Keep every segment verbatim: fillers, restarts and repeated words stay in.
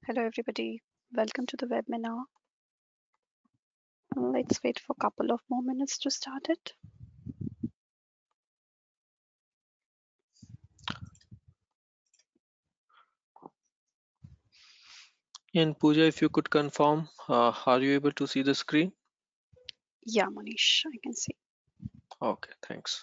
Hello, everybody. Welcome to the webinar. Let's wait for a couple of more minutes to start it. And Pooja, if you could confirm, uh, are you able to see the screen? Yeah, Manish, I can see. Okay, thanks.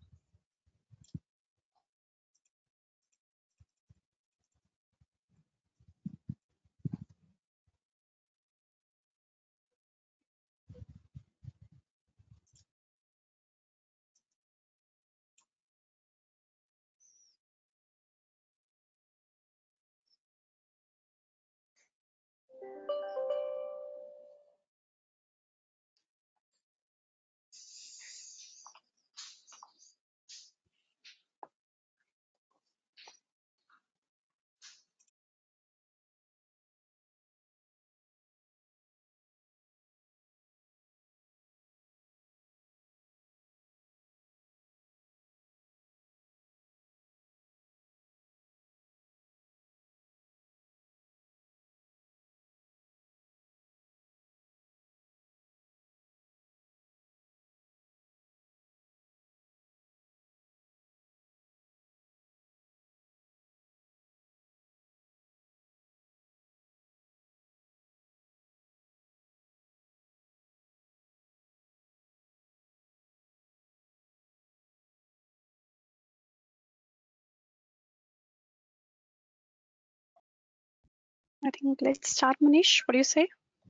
I think let's start, Manish. What do you say?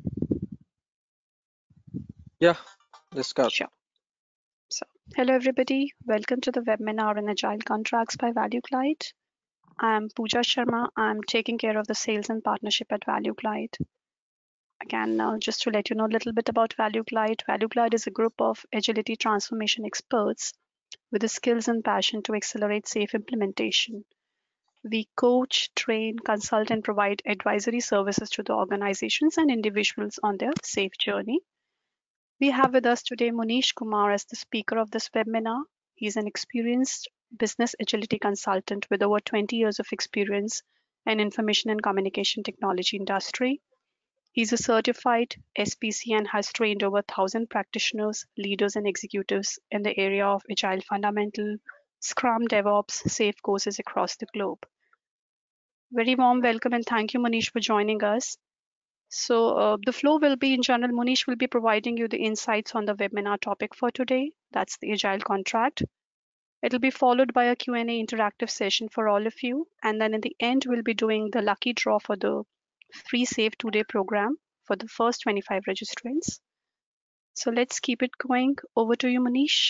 Yeah, let's start. Sure. So, hello, everybody. Welcome to the webinar on Agile Contracts by ValueGlide. I'm Pooja Sharma. I'm taking care of the sales and partnership at ValueGlide. Again, uh, just to let you know a little bit about ValueGlide, ValueGlide is a group of agility transformation experts with the skills and passion to accelerate safe implementation. We coach, train, consult, and provide advisory services to the organizations and individuals on their safe journey. We have with us today Munish Kumar as the speaker of this webinar. He's an experienced business agility consultant with over twenty years of experience in information and communication technology industry. He's a certified S P C and has trained over one thousand practitioners, leaders, and executives in the area of Agile Fundamental, Scrum, DevOps, SAFe courses across the globe. Very warm welcome and thank you, Manish, for joining us. So uh, the flow will be in general, Manish will be providing you the insights on the webinar topic for today. That's the Agile Contract. It'll be followed by a Q and A interactive session for all of you. And then in the end, we'll be doing the lucky draw for the free Save Today program for the first twenty-five registrants. So let's keep it going. Over to you, Manish.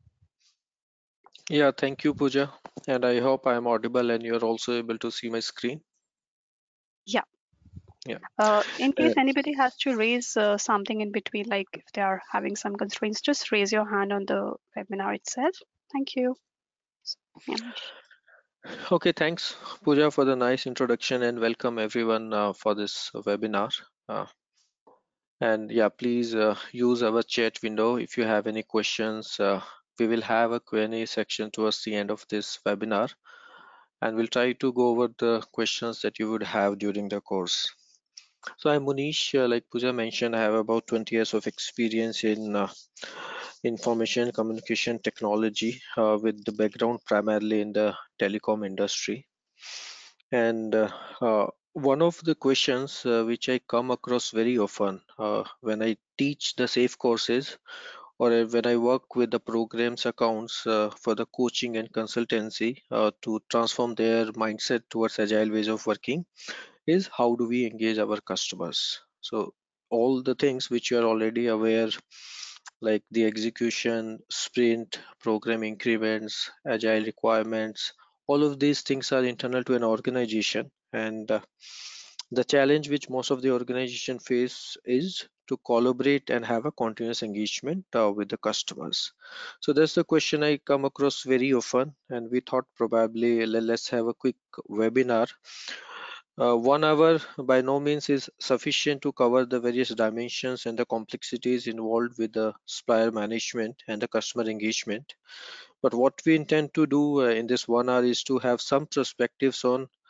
Yeah, thank you, Pooja. And I hope I'm audible and you're also able to see my screen. Yeah. Yeah. Uh, in Uh, case anybody has to raise uh, something in between, like if they are having some constraints, just raise your hand on the webinar itself. Thank you. So, yeah, Manish. okay, thanks, Pooja, for the nice introduction and welcome everyone uh, for this webinar. Uh, and yeah, please uh, use our chat window if you have any questions. Uh, we will have a Q and A section towards the end of this webinar, and we'll try to go over the questions that you would have during the course. So I'm Munish. Uh, like Pooja mentioned, I have about twenty years of experience in uh, information communication technology, uh, with the background primarily in the telecom industry. And uh, uh, one of the questions uh, which I come across very often uh, when I teach the SAFe courses, or uh, when I work with the programs accounts uh, for the coaching and consultancy uh, to transform their mindset towards agile ways of working, is how do we engage our customers. So all the things which you are already aware, like the execution, sprint, program increments, agile requirements, all of these things are internal to an organization. And uh, the challenge which most of the organization face is to collaborate and have a continuous engagement uh, with the customers. So that's the question I come across very often, and we thought probably le- let's have a quick webinar. Uh, one hour by no means is sufficient to cover the various dimensions and the complexities involved with the supplier management and the customer engagement. But what we intend to do uh, in this one hour is to have some perspectives on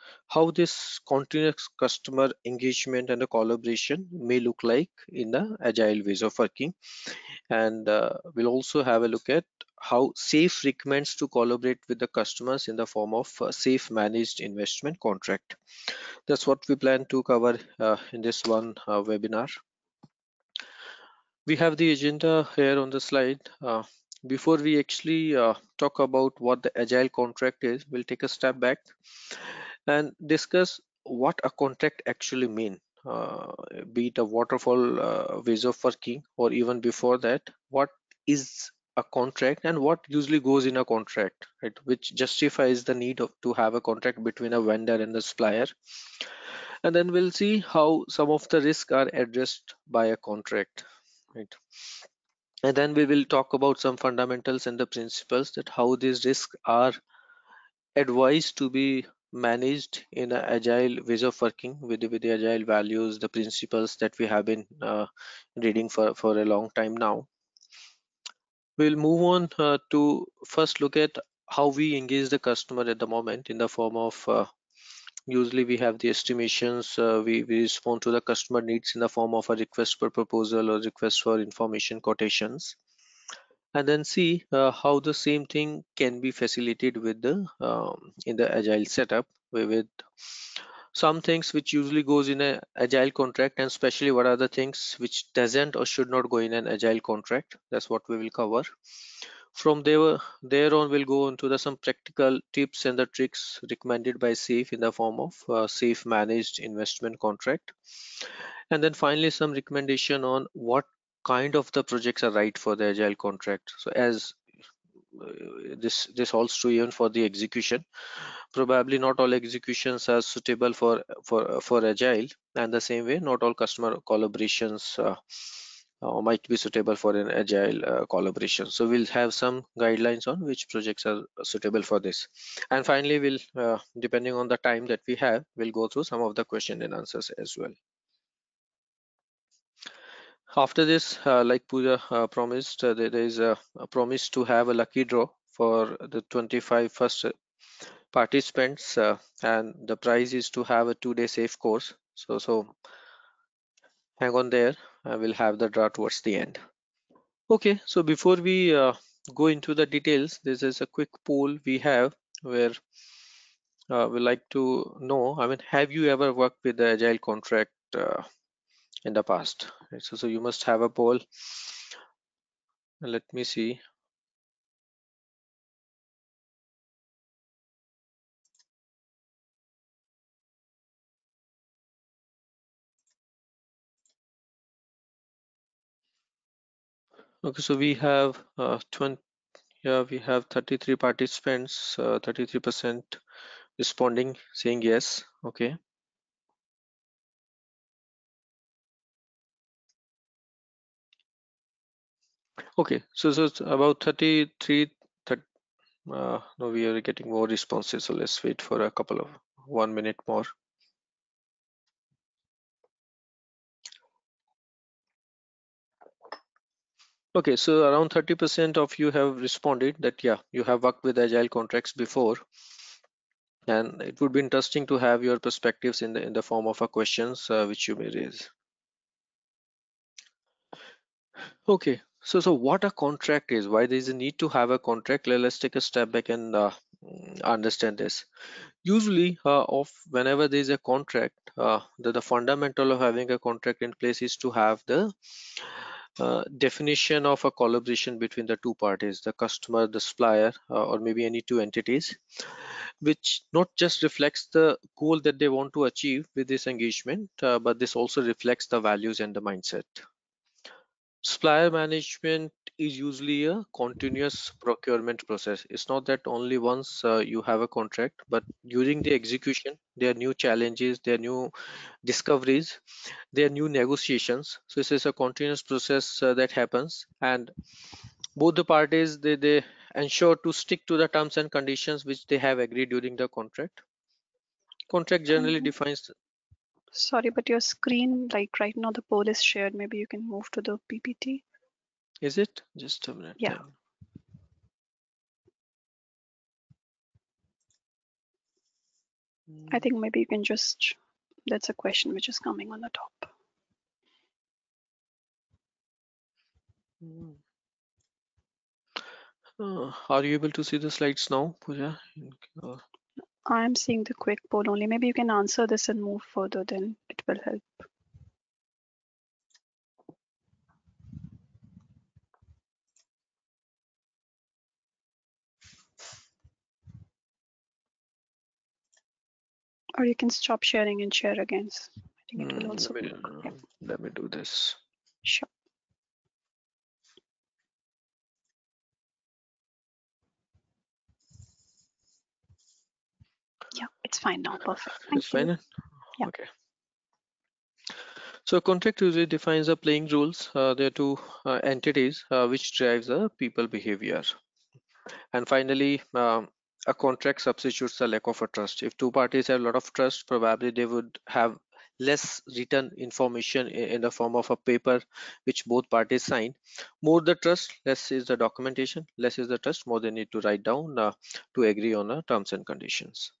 how this continuous customer engagement and the collaboration may look like in the agile ways of working. And uh, we'll also have a look at how SAFe recommends to collaborate with the customers in the form of a SAFe managed investment contract. That's what we plan to cover uh, in this one uh, webinar. We have the agenda here on the slide. Uh, before we actually uh, talk about what the agile contract is, we'll take a step back and discuss what a contract actually mean. Uh, be it a waterfall uh, ways of working, or even before that, what is a contract and what usually goes in a contract, right? Which justifies the need of to have a contract between a vendor and the supplier. And then we'll see how some of the risks are addressed by a contract, right? And then we will talk about some fundamentals and the principles that how these risks are advised to be managed in an agile ways of working with the, with the agile values, the principles that we have been uh, reading for, for a long time now. We'll move on uh, to first look at how we engage the customer at the moment in the form of uh, usually we have the estimations, uh, we, we respond to the customer needs in the form of a request for proposal or request for information quotations, and then see uh, how the same thing can be facilitated with the um, in the agile setup with with some things which usually goes in a agile contract, and especially what are the things which doesn't or should not go in an agile contract. That's what we will cover. From there there on we'll go into the some practical tips and the tricks recommended by SAFe in the form of uh, SAFe managed investment contract, and then finally some recommendation on what kind of the projects are right for the agile contract. So as uh, this this holds true even for the execution. Probably not all executions are suitable for for for agile, and the same way not all customer collaborations uh, uh, might be suitable for an agile uh, collaboration. So we'll have some guidelines on which projects are suitable for this. And finally we'll uh, depending on the time that we have, we'll go through some of the question and answers as well. After this, uh, like Pooja uh, promised, uh, there there is a, a promise to have a lucky draw for the twenty-five first participants, uh, and the prize is to have a two-day safe course. So, so hang on there. I will have the draw towards the end. Okay, so before we uh, go into the details, this is a quick poll we have where uh, we like to know. I mean, have you ever worked with the agile contract uh, in the past? Right, so, so you must have a poll. Let me see. Okay, so we have uh, twenty. Yeah, we have thirty-three participants, uh, thirty-three percent responding, saying yes. Okay. Okay, so so it's about thirty-three. thirty, uh, no, we are getting more responses. So let's wait for a couple of one minute more. Okay, so around thirty percent of you have responded that yeah, you have worked with agile contracts before, and it would be interesting to have your perspectives in the in the form of a questions uh, which you may raise. Okay, so so what a contract is, why there is a need to have a contract. Let- Let's take a step back and uh, mm, understand this. Usually, uh, of whenever there is a contract, uh, the, the fundamental of having a contract in place is to have the uh, definition of a collaboration between the two parties, the customer, the supplier, uh, or maybe any two entities, which not just reflects the goal that they want to achieve with this engagement, uh, but this also reflects the values and the mindset. Supplier management is usually a continuous procurement process. It's not that only once uh, you have a contract, but during the execution, there are new challenges, there are new discoveries, there are new negotiations. So this is a continuous process uh, that happens, and both the parties they, they ensure to stick to the terms and conditions which they have agreed during the contract. Contract generally Um, defines. sorry, but your screen, like right now, the poll is shared. Maybe you can move to the P P T. Is it? Just a minute Yeah. then. I think maybe you can just, that's a question which is coming on the top. Mm. Uh, are you able to see the slides now, Pooja? Uh, I'm seeing the quick poll only. Maybe you can answer this and move further, then it will help. Or you can stop sharing and share again. I think it will mm, also let me, work. Yeah, uh, let me do this. sure. Yeah, it's fine now. Perfect. Thank It's you. fine. Yeah. Okay. So contract usually defines the playing rules. Uh, there are two uh, entities uh, which drives the people behavior. And finally, um, a contract substitutes the lack of a trust. If two parties have a lot of trust, probably they would have less written information i- in the form of a paper which both parties sign. More the trust, less is the documentation, less is the trust, more they need to write down uh, to agree on uh, terms and conditions.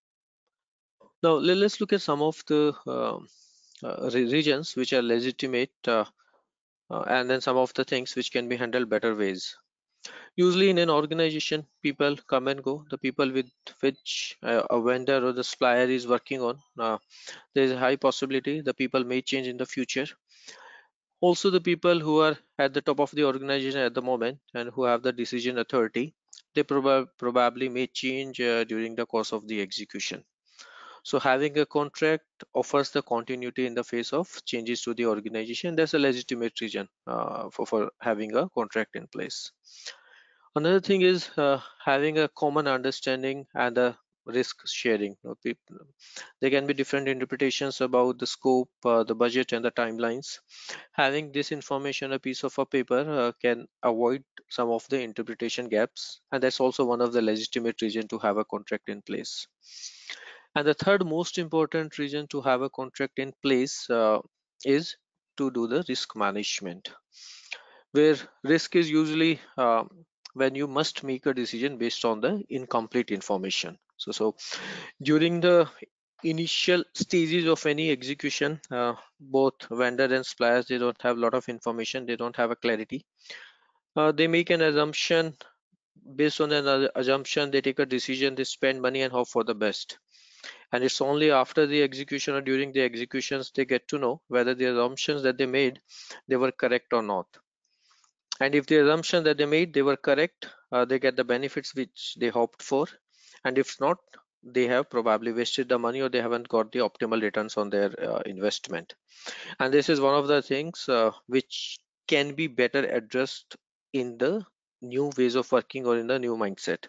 Now le- let's look at some of the um, uh, re- regions which are legitimate uh, uh, and then some of the things which can be handled better ways. Usually in an organization, people come and go. The people with which uh, a vendor or the supplier is working on, uh, there is a high possibility the people may change in the future. Also, the people who are at the top of the organization at the moment and who have the decision authority, they proba- probably may change uh, during the course of the execution. So having a contract offers the continuity in the face of changes to the organization. That's a legitimate reason uh, for, for having a contract in place. Another thing is uh, having a common understanding and a risk sharing. You know, people, there can be different interpretations about the scope, uh, the budget, and the timelines. Having this information, a piece of a paper, uh, can avoid some of the interpretation gaps, and that's also one of the legitimate reason to have a contract in place. And the third most important reason to have a contract in place uh, is to do the risk management, where risk is usually um, when you must make a decision based on the incomplete information. So, so during the initial stages of any execution, uh, both vendor and suppliers, they don't have a lot of information. They don't have a clarity. Uh, they make an assumption. Based on an uh, assumption, they take a decision. They spend money and hope for the best. And it's only after the execution or during the executions they get to know whether the assumptions that they made, they were correct or not. And if the assumption that they made, they were correct, uh, they get the benefits which they hoped for. And if not, they have probably wasted the money or they haven't got the optimal returns on their uh, investment. And this is one of the things uh, which can be better addressed in the new ways of working or in the new mindset.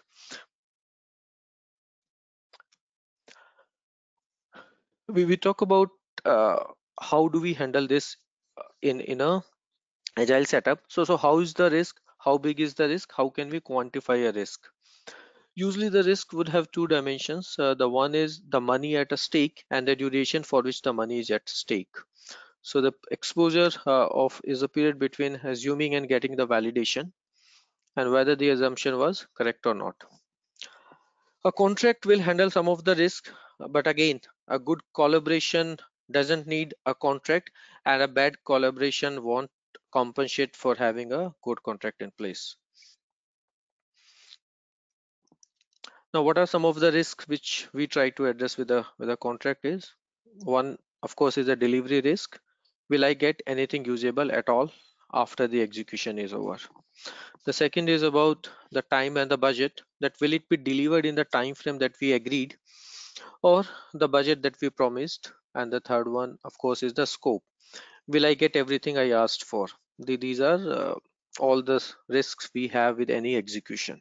We, we talk about uh, how do we handle this uh, in in a agile setup. So so how is the risk, how big is the risk, how can we quantify a risk? Usually the risk would have two dimensions. Uh, the one is the money at a stake and the duration for which the money is at stake. So the exposure uh, of is a period between assuming and getting the validation and whether the assumption was correct or not. A contract will handle some of the risk, but again, a good collaboration doesn't need a contract, and a bad collaboration won't compensate for having a good contract in place. Now, what are some of the risks which we try to address with a with a contract is one, of course, is a delivery risk. Will I get anything usable at all after the execution is over? The second is about the time and the budget, that will it be delivered in the time frame that we agreed or the budget that we promised. And the third one, of course, is the scope. Will I get everything I asked for? The, these are uh, all the risks we have with any execution.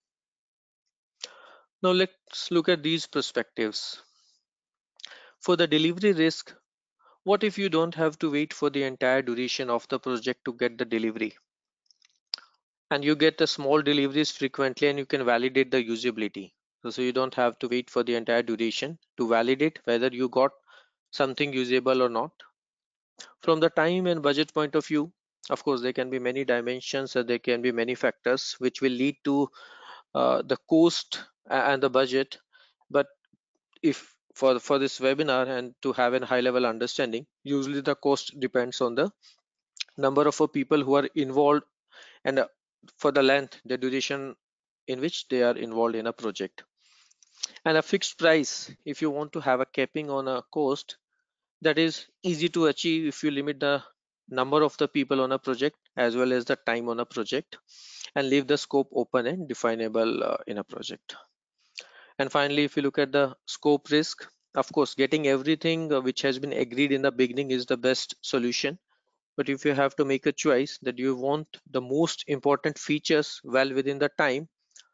Now let's look at these perspectives. For the delivery risk, what if you don't have to wait for the entire duration of the project to get the delivery? And you get the small deliveries frequently and you can validate the usability. So, so you don't have to wait for the entire duration to validate whether you got something usable or not. From the time and budget point of view, of course, there can be many dimensions and there can be many factors which will lead to uh, the cost and the budget. But if for for this webinar and to have a high level understanding, usually the cost depends on the number of uh, people who are involved, and uh, for the length, the duration in which they are involved in a project. And a fixed price, if you want to have a capping on a cost, that is easy to achieve if you limit the number of the people on a project as well as the time on a project, and leave the scope open and definable uh, in a project. And finally, if you look at the scope risk, of course, getting everything uh, which has been agreed in the beginning is the best solution. But if you have to make a choice that you want the most important features well within the time,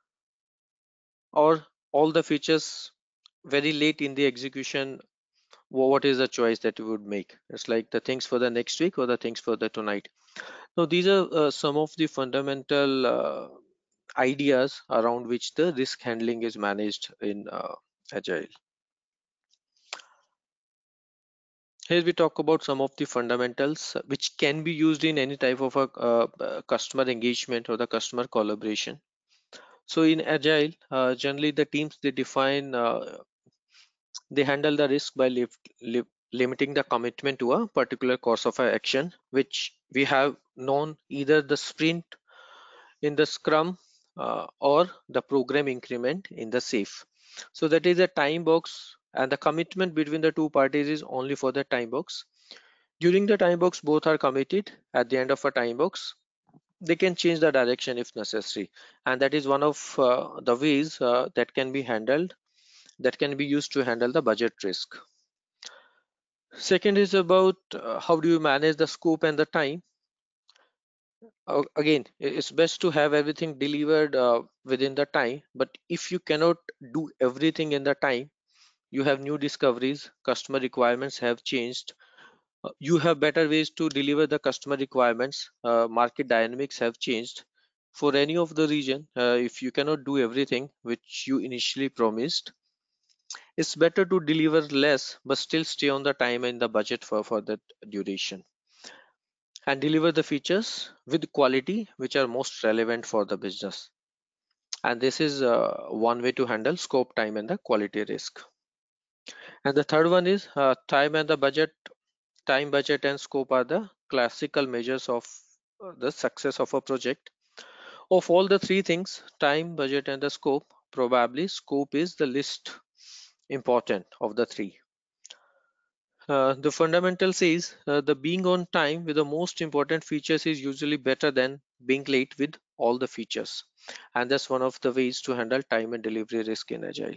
or all the features very late in the execution, wha- what is the choice that you would make? It's like the things for the next week or the things for the tonight. So these are uh, some of the fundamental uh, ideas around which the risk handling is managed in uh, Agile. Here we talk about some of the fundamentals uh, which can be used in any type of a uh, uh, customer engagement or the customer collaboration. So in Agile, uh, generally the teams they define, uh, they handle the risk by lift, li limiting the commitment to a particular course of action, which we have known either the sprint in the Scrum uh, or the program increment in the SAFe. So that is a time box, and the commitment between the two parties is only for the time box. During the time box, both are committed. At the end of a time box, they can change the direction if necessary, and that is one of uh, the ways uh, that can be handled, that can be used to handle the budget risk. Second is about uh, how do you manage the scope and the time. Uh, again, i- it's best to have everything delivered uh, within the time, but if you cannot do everything in the time, you have new discoveries, customer requirements have changed, uh, you have better ways to deliver the customer requirements, uh, market dynamics have changed. For any of the region, uh, if you cannot do everything which you initially promised, it's better to deliver less but still stay on the time and the budget for for that duration, and deliver the features with quality which are most relevant for the business. And this is uh, one way to handle scope, time and the quality risk. And the third one is uh, time and the budget. Time, budget and scope are the classical measures of uh, the success of a project. Of all the three things, time, budget and the scope, probably scope is the least important of the three. Uh, the fundamental says uh, the being on time with the most important features is usually better than being late with all the features. And that's one of the ways to handle time and delivery risk in Agile.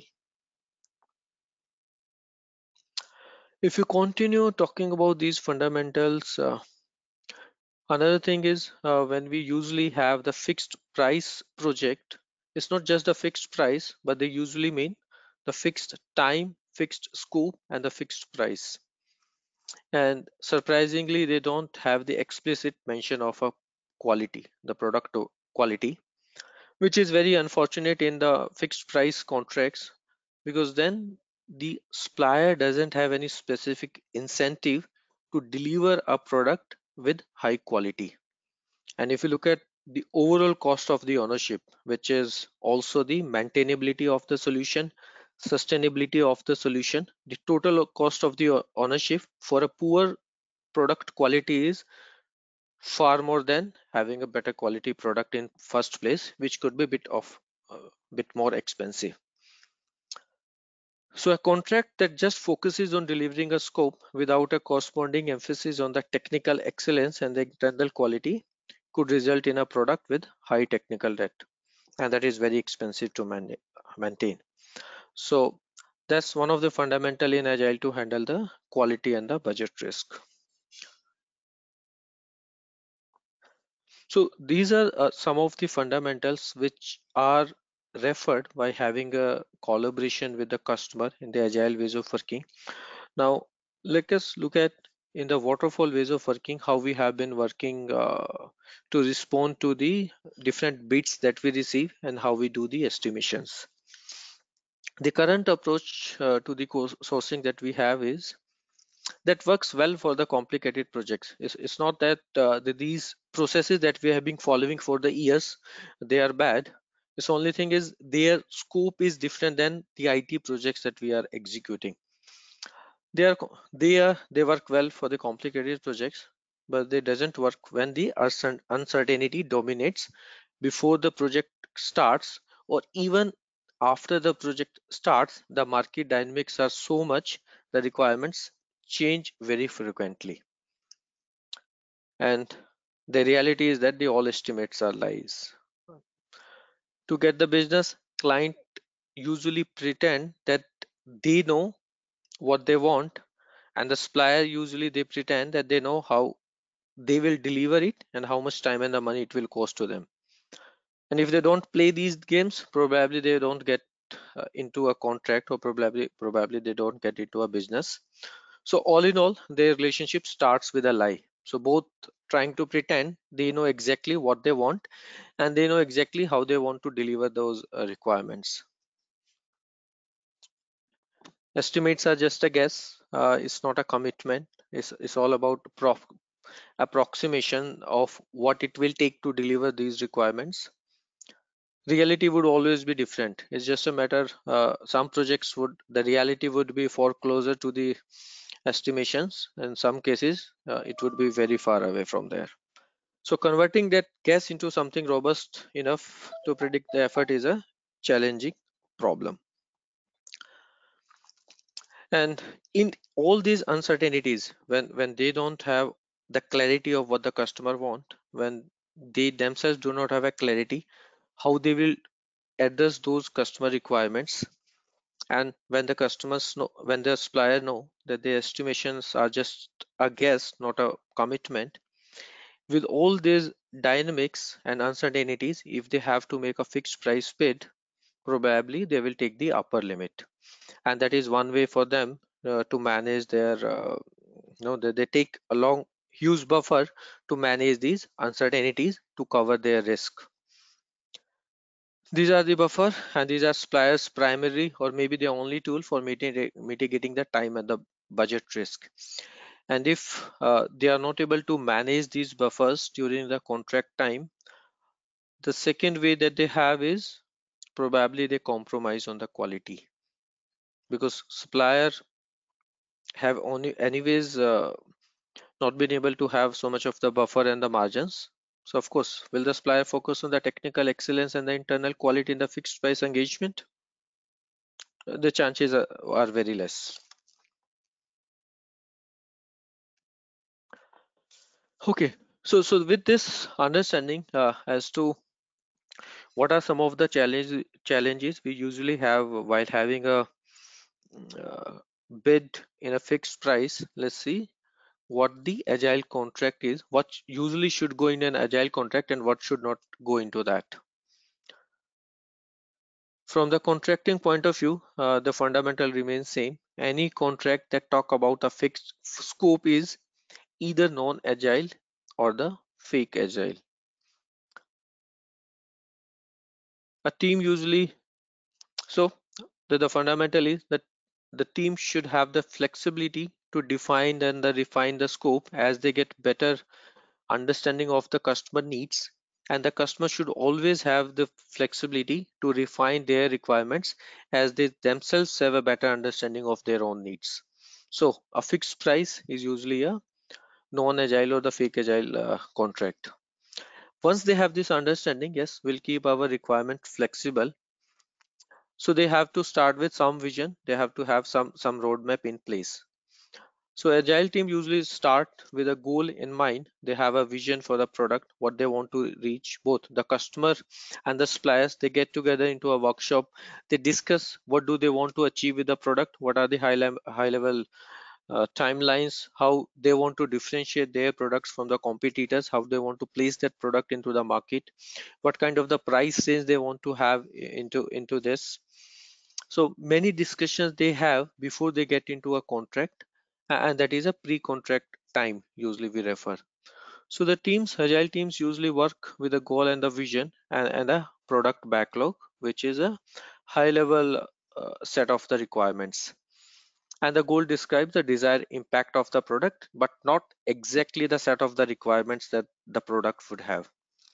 If you continue talking about these fundamentals, uh, another thing is uh, when we usually have the fixed price project, it's not just the fixed price, but they usually mean the fixed time, fixed scope, and the fixed price. And surprisingly, they don't have the explicit mention of a quality, the product o- quality, which is very unfortunate in the fixed price contracts, because then the supplier doesn't have any specific incentive to deliver a product with high quality. And if you look at the overall cost of the ownership, which is also the maintainability of the solution, sustainability of the solution, the total cost of the o- ownership for a poor product quality is far more than having a better quality product in first place, which could be a bit of a bit more expensive. So a contract that just focuses on delivering a scope without a corresponding emphasis on the technical excellence and the internal quality could result in a product with high technical debt, and that is very expensive to man maintain. So that's one of the fundamental in Agile to handle the quality and the budget risk. So these are uh, some of the fundamentals which are referred by having a collaboration with the customer in the agile ways of working. Now let us look at in the waterfall ways of working how we have been working uh, to respond to the different bits that we receive and how we do the estimations. The current approach uh, to the co- sourcing that we have is that works well for the complicated projects. It's, it's not that uh, the, these processes that we have been following for the years, they are bad. It's only thing is their scope is different than the I T projects that we are executing. They are co- they are they work well for the complicated projects, but they doesn't work when the uncer- uncertainty dominates before the project starts, or even after the project starts. The market dynamics are so much, the requirements change very frequently, and the reality is that the all estimates are lies. To get the business, client usually pretend that they know what they want, and the supplier usually they pretend that they know how they will deliver it and how much time and the money it will cost to them. And if they don't play these games, probably they don't get uh, into a contract, or probably probably they don't get into a business. So all in all, their relationship starts with a lie. So both trying to pretend they know exactly what they want, and they know exactly how they want to deliver those uh, requirements. Estimates are just a guess. Uh, it's not a commitment. It's, it's all about prof approximation of what it will take to deliver these requirements. Reality would always be different. It's just a matter, uh, some projects would, the reality would be far closer to the estimations. In some cases, uh, it would be very far away from there. So converting that guess into something robust enough to predict the effort is a challenging problem. And in all these uncertainties, when when they don't have the clarity of what the customer want, when they themselves do not have a clarity how they will address those customer requirements, and when the customers know, when the supplier know that the estimations are just a guess, not a commitment, with all these dynamics and uncertainties, if they have to make a fixed price bid, probably they will take the upper limit. And that is one way for them uh, to manage their uh, you know they, they take a long huge buffer to manage these uncertainties to cover their risk. These are the buffer, and these are suppliers primary or maybe the only tool for mitigating mitigating the time and the budget risk. And if uh, they are not able to manage these buffers during the contract time, the second way that they have is probably they compromise on the quality, because supplier have only anyways uh, not been able to have so much of the buffer and the margins. So of course, will the supplier focus on the technical excellence and the internal quality in the fixed price engagement? Uh, The chances are, are very less. Okay, so so with this understanding uh, as to what are some of the challenge, challenges we usually have while having a uh, bid in a fixed price, let's see what the agile contract is, what usually should go in an agile contract and what should not go into that. From the contracting point of view, uh, the fundamental remains same. Any contract that talk about a fixed scope is either non-agile or the fake agile. A team usually, so the, the fundamental is that the team should have the flexibility to define and the refine the scope as they get better understanding of the customer needs, and the customer should always have the flexibility to refine their requirements as they themselves have a better understanding of their own needs. So a fixed price is usually a non-agile or the fake agile uh, contract. Once they have this understanding, yes, we'll keep our requirement flexible. So they have to start with some vision, they have to have some some roadmap in place. So agile team usually start with a goal in mind. They have a vision for the product, what they want to reach. Both the customer and the suppliers, they get together into a workshop. They discuss what do they want to achieve with the product, what are the high, level high level uh, timelines, how they want to differentiate their products from the competitors, how they want to place that product into the market, what kind of the price range they want to have into into this. So many discussions they have before they get into a contract, a- and that is a pre-contract time usually we refer. So the teams, agile teams usually work with a goal and the vision, and, and a product backlog, which is a high level uh, set of the requirements. And the goal describes the desired impact of the product, but not exactly the set of the requirements that the product would have.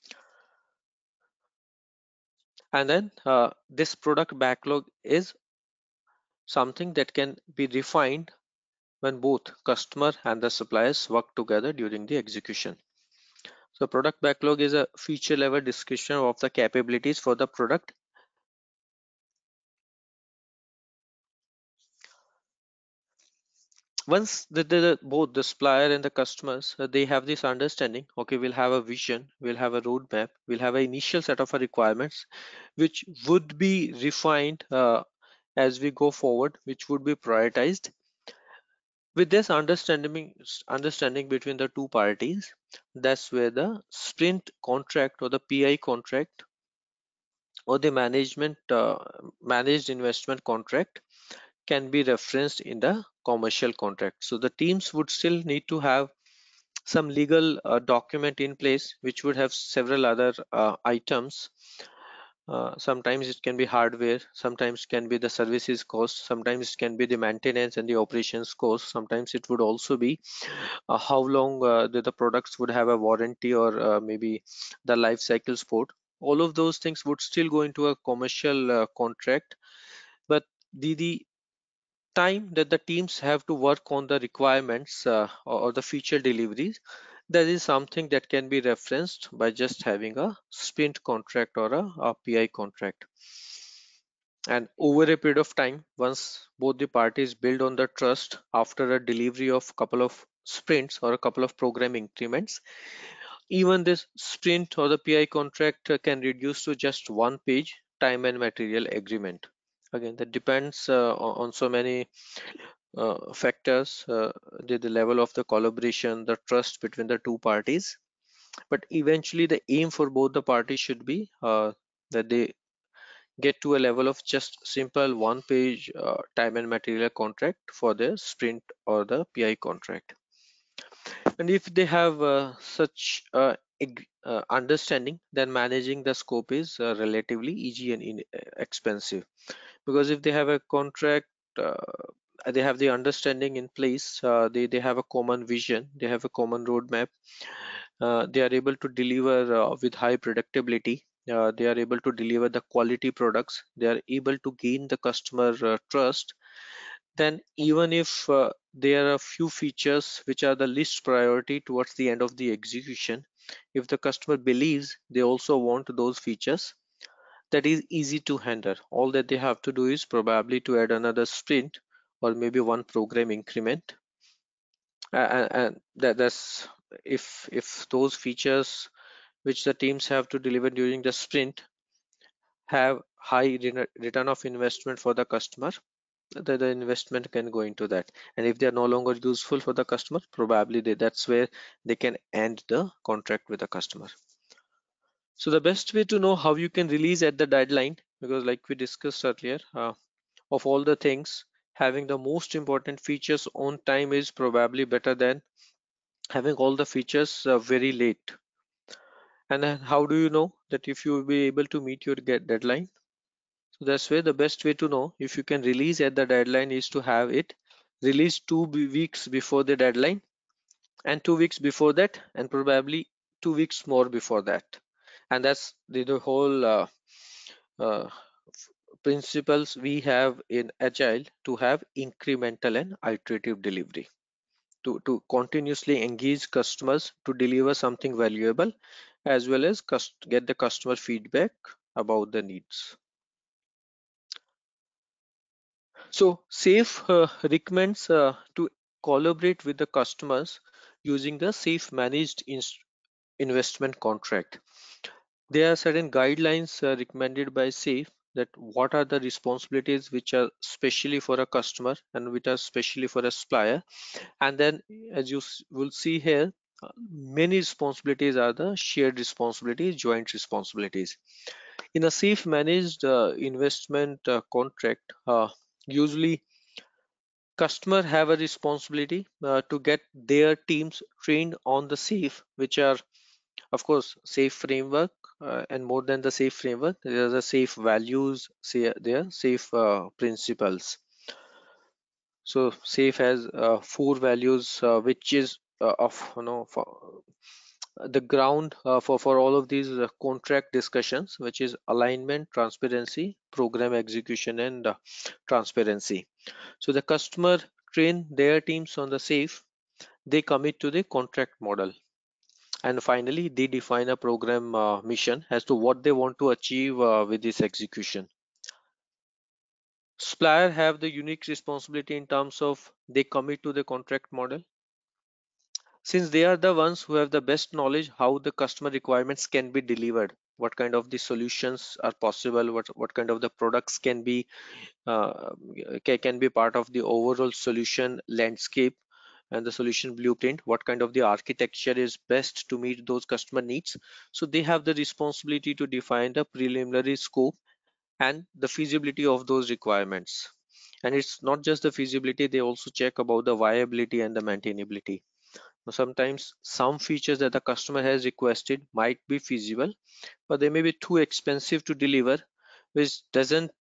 And then uh, this product backlog is something that can be refined when both customer and the suppliers work together during the execution. So product backlog is a feature level description of the capabilities for the product. Once the, the both the supplier and the customers, uh, they have this understanding, okay, we'll have a vision, we'll have a roadmap, we'll have an initial set of requirements which would be refined uh, as we go forward, which would be prioritized. With this understanding understanding between the two parties, that's where the sprint contract or the P I contract or the management uh, managed investment contract can be referenced in the commercial contract. So the teams would still need to have some legal uh, document in place which would have several other uh, items. Uh, sometimes it can be hardware, sometimes it can be the services cost, sometimes it can be the maintenance and the operations cost, sometimes it would also be uh, how long uh, the, the products would have a warranty, or uh, maybe the life cycle support. All of those things would still go into a commercial uh, contract, but the the time that the teams have to work on the requirements uh, or, or the feature deliveries, that is something that can be referenced by just having a sprint contract or a, a P I contract. And over a period of time, once both the parties build on the trust after a delivery of couple of sprints or a couple of program increments, even this sprint or the P I contract uh, can reduce to just one page time and material agreement. Again, that depends uh, on on so many uh, factors, uh, the, the level of the collaboration, the trust between the two parties. But eventually, the aim for both the parties should be uh, that they get to a level of just simple one page uh, time and material contract for the sprint or the P I contract. And if they have uh, such uh, eg- uh, understanding, then managing the scope is uh, relatively easy and in, uh, expensive. Because if they have a contract, uh, they have the understanding in place, uh, they, they have a common vision, they have a common roadmap, uh, they are able to deliver uh, with high predictability, uh, they are able to deliver the quality products, they are able to gain the customer uh, trust. Then even if uh, there are a few features which are the least priority towards the end of the execution, if the customer believes they also want those features, that is easy to handle. All that they have to do is probably to add another sprint or maybe one program increment. And, and that, that's if if those features which the teams have to deliver during the sprint have high return of investment for the customer, the, the investment can go into that. And if they are no longer useful for the customer, probably they, that's where they can end the contract with the customer. So the best way to know how you can release at the deadline, because like we discussed earlier, uh, of all the things, having the most important features on time is probably better than having all the features uh, very late. And then how do you know that if you will be able to meet your get deadline? So that's where the best way to know if you can release at the deadline is to have it released two weeks before the deadline, and two weeks before that, and probably two weeks more before that. And that's the, the whole uh, uh, principles we have in Agile to have incremental and iterative delivery. To, to continuously engage customers to deliver something valuable, as well as cust get the customer feedback about the needs. So SAFe uh, recommends uh, to collaborate with the customers using the SAFe managed investment contract. There are certain guidelines uh, recommended by SAFe, that what are the responsibilities which are specially for a customer and which are specially for a supplier. And then as you will see here, uh, many responsibilities are the shared responsibilities, joint responsibilities. In a SAFe managed uh, investment uh, contract, uh, usually customer have a responsibility uh, to get their teams trained on the SAFe, which are of course SAFe framework, uh, and more than the SAFe framework, there are the SAFe values, say there SAFe uh, principles. So SAFe has uh, four values, uh, which is uh, of you know for the ground uh, for for all of these uh, contract discussions, which is alignment, transparency, program execution, and uh, transparency. So the customer train their teams on the safe, they commit to the contract model. And finally, they define a program uh, mission as to what they want to achieve uh, with this execution. Supplier have the unique responsibility in terms of they commit to the contract model, since they are the ones who have the best knowledge how the customer requirements can be delivered, what kind of the solutions are possible, what what kind of the products can be uh, ca- can be part of the overall solution landscape and the solution blueprint, what kind of the architecture is best to meet those customer needs. So they have the responsibility to define the preliminary scope and the feasibility of those requirements. And it's not just the feasibility, they also check about the viability and the maintainability. Now, sometimes some features that the customer has requested might be feasible, but they may be too expensive to deliver, which doesn't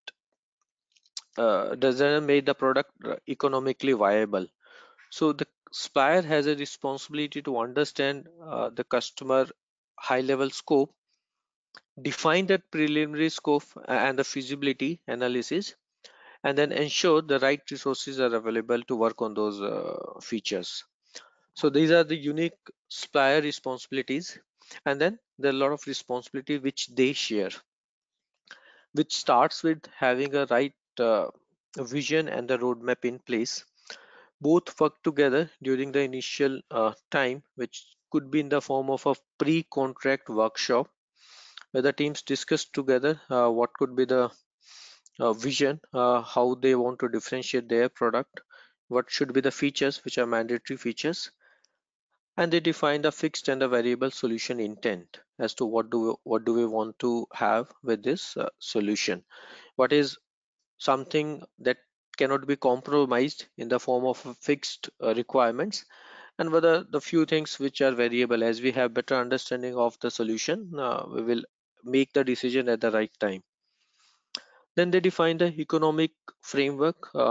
uh, doesn't make the product uh, economically viable. So the supplier has a responsibility to understand uh, the customer high level scope, define that preliminary scope and the feasibility analysis, and then ensure the right resources are available to work on those uh, features. So these are the unique supplier responsibilities. And then there are a lot of responsibility which they share, which starts with having a right uh, vision and the roadmap in place. Both work together during the initial uh, time, which could be in the form of a pre-contract workshop where the teams discuss together uh, what could be the uh, vision, uh, how they want to differentiate their product, what should be the features which are mandatory features, and they define the fixed and the variable solution intent as to what do we, what do we want to have with this uh, solution, what is something that cannot be compromised in the form of fixed uh, requirements, and whether the few things which are variable. As we have better understanding of the solution, uh, we will make the decision at the right time. Then they define the economic framework, uh,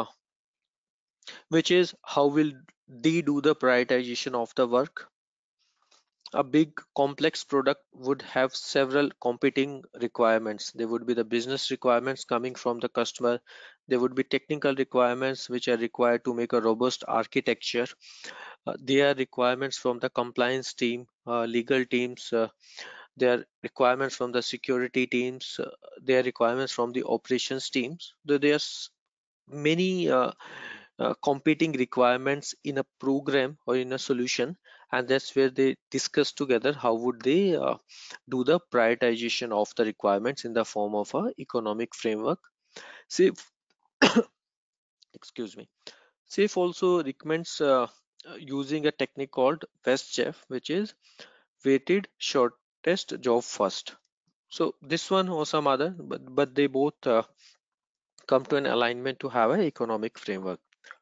which is how will they do the prioritization of the work. A big complex product would have several competing requirements. There would be the business requirements coming from the customer, there would be technical requirements which are required to make a robust architecture. Uh, there are requirements from the compliance team, uh, legal teams, uh, there are requirements from the security teams, uh, there are requirements from the operations teams. There- there's many uh, uh, competing requirements in a program or in a solution, and that's where they discuss together how would they uh, do the prioritization of the requirements in the form of a economic framework. SAFe, excuse me, SAFe also recommends uh, uh, using a technique called WestJeff, which is weighted shortest job first. So this one or some other, but but they both uh, come to an alignment to have an economic framework.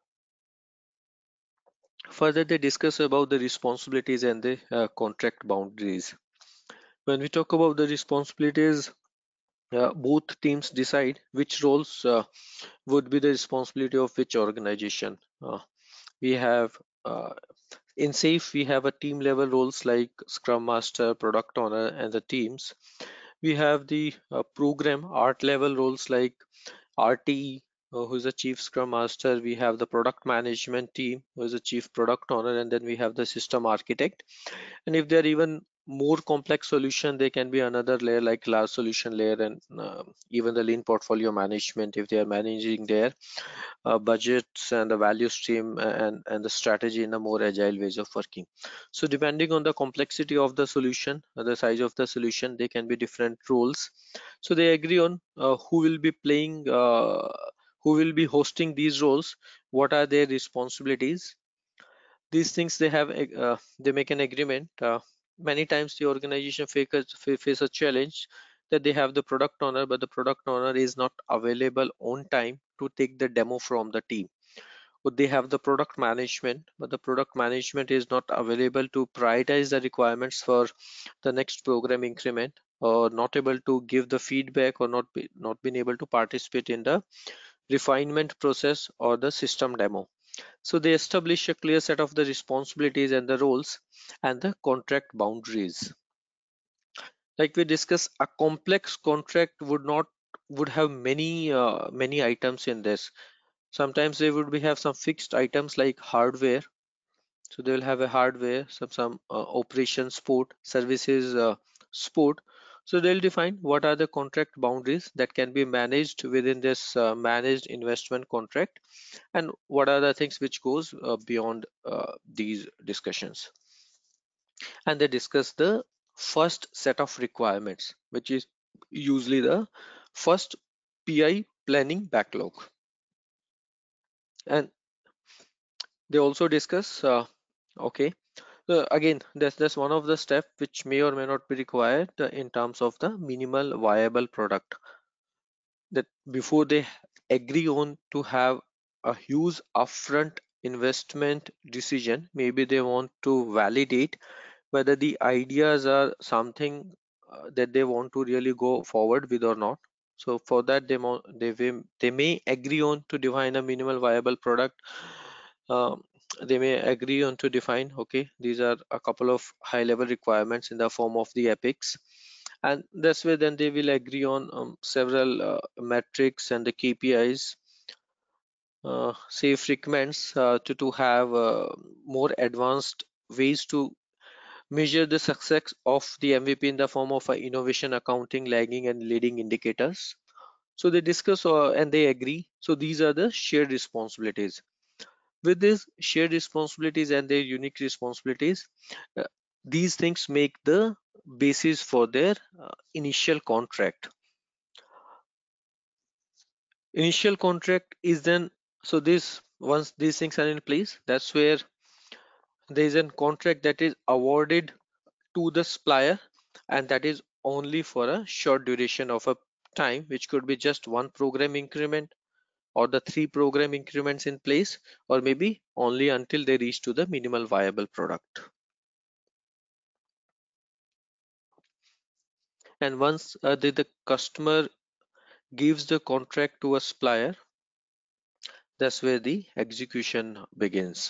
Further, they discuss about the responsibilities and the uh, contract boundaries. When we talk about the responsibilities, uh, both teams decide which roles uh, would be the responsibility of which organization. Uh, we have uh, in SAFe, we have a team level roles like Scrum Master, Product Owner, and the teams. We have the uh, program art level roles like R T E, uh, who is a chief scrum master. We have the product management team, who is a chief product owner, and then we have the system architect. And if they're even more complex solution, they can be another layer like large solution layer, and uh, even the lean portfolio management if they are managing their uh, budgets and the value stream and and the strategy in a more agile ways of working. So depending on the complexity of the solution, uh, the size of the solution, they can be different roles. So they agree on uh, who will be playing uh, who will be hosting these roles, what are their responsibilities. These things they have uh, they make an agreement. Uh, many times the organization face a, fa- face a challenge that they have the product owner, but the product owner is not available on time to take the demo from the team. Or they have the product management, but the product management is not available to prioritize the requirements for the next program increment, or not able to give the feedback, or not be, not been able to participate in the refinement process or the system demo. So they establish a clear set of the responsibilities and the roles and the contract boundaries. Like we discussed, a complex contract would not would have many uh, many items in this. Sometimes they would be have some fixed items like hardware. So they will have a hardware, some some uh, operation support, services uh, support. So they'll define what are the contract boundaries that can be managed within this uh, managed investment contract, and what are the things which goes uh, beyond uh, these discussions. And they discuss the first set of requirements, which is usually the first P I planning backlog. And they also discuss uh, okay, uh, again, that's that's one of the steps which may or may not be required uh, in terms of the minimal viable product, that before they agree on to have a huge upfront investment decision, maybe they want to validate whether the ideas are something uh, that they want to really go forward with or not. So for that, they mo- they may, they may agree on to define a minimal viable product. um, they may agree on to define, okay, these are a couple of high level requirements in the form of the epics, and this way then they will agree on um, several uh, metrics and the K P Is. Uh, SAFe recommends uh, to, to have uh, more advanced ways to measure the success of the M V P in the form of uh, innovation, accounting, lagging, and leading indicators. So they discuss uh, and they agree. So these are the shared responsibilities. With these shared responsibilities and their unique responsibilities, uh, these things make the basis for their uh, initial contract. Initial contract is then, so this once these things are in place, that's where there is a contract that is awarded to the supplier, and that is only for a short duration of a time, which could be just one program increment or the three program increments in place, or maybe only until they reach to the minimal viable product. And once uh, the, the customer gives the contract to a supplier, that's where the execution begins.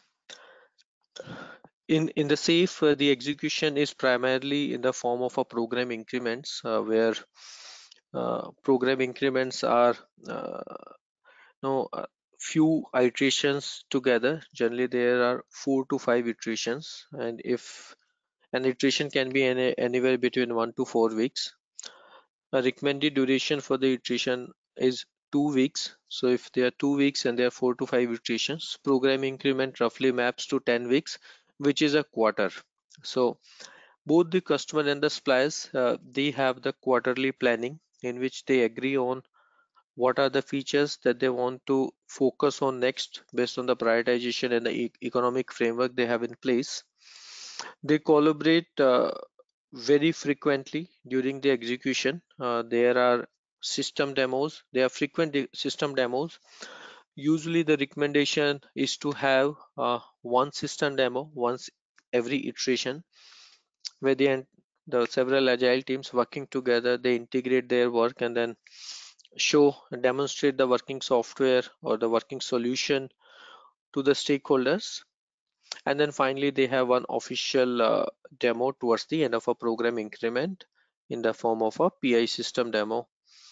In in the SAFe, uh, the execution is primarily in the form of a program increments, uh, where uh, program increments are uh, no uh, few iterations together. Generally, there are four to five iterations, and if an iteration can be any, anywhere between one to four weeks. A recommended duration for the iteration is two weeks. So if there are two weeks and there are four to five iterations, program increment roughly maps to ten weeks, which is a quarter. So both the customer and the suppliers, uh, they have the quarterly planning in which they agree on what are the features that they want to focus on next based on the prioritization and the e- economic framework they have in place. They collaborate uh, very frequently during the execution. Uh, there are system demos, there are frequent de- system demos. Usually the recommendation is to have uh, one system demo once every iteration, where the, en- the several agile teams working together, they integrate their work and then show and demonstrate the working software or the working solution to the stakeholders. And then finally they have one official uh, demo towards the end of a program increment in the form of a P I system demo.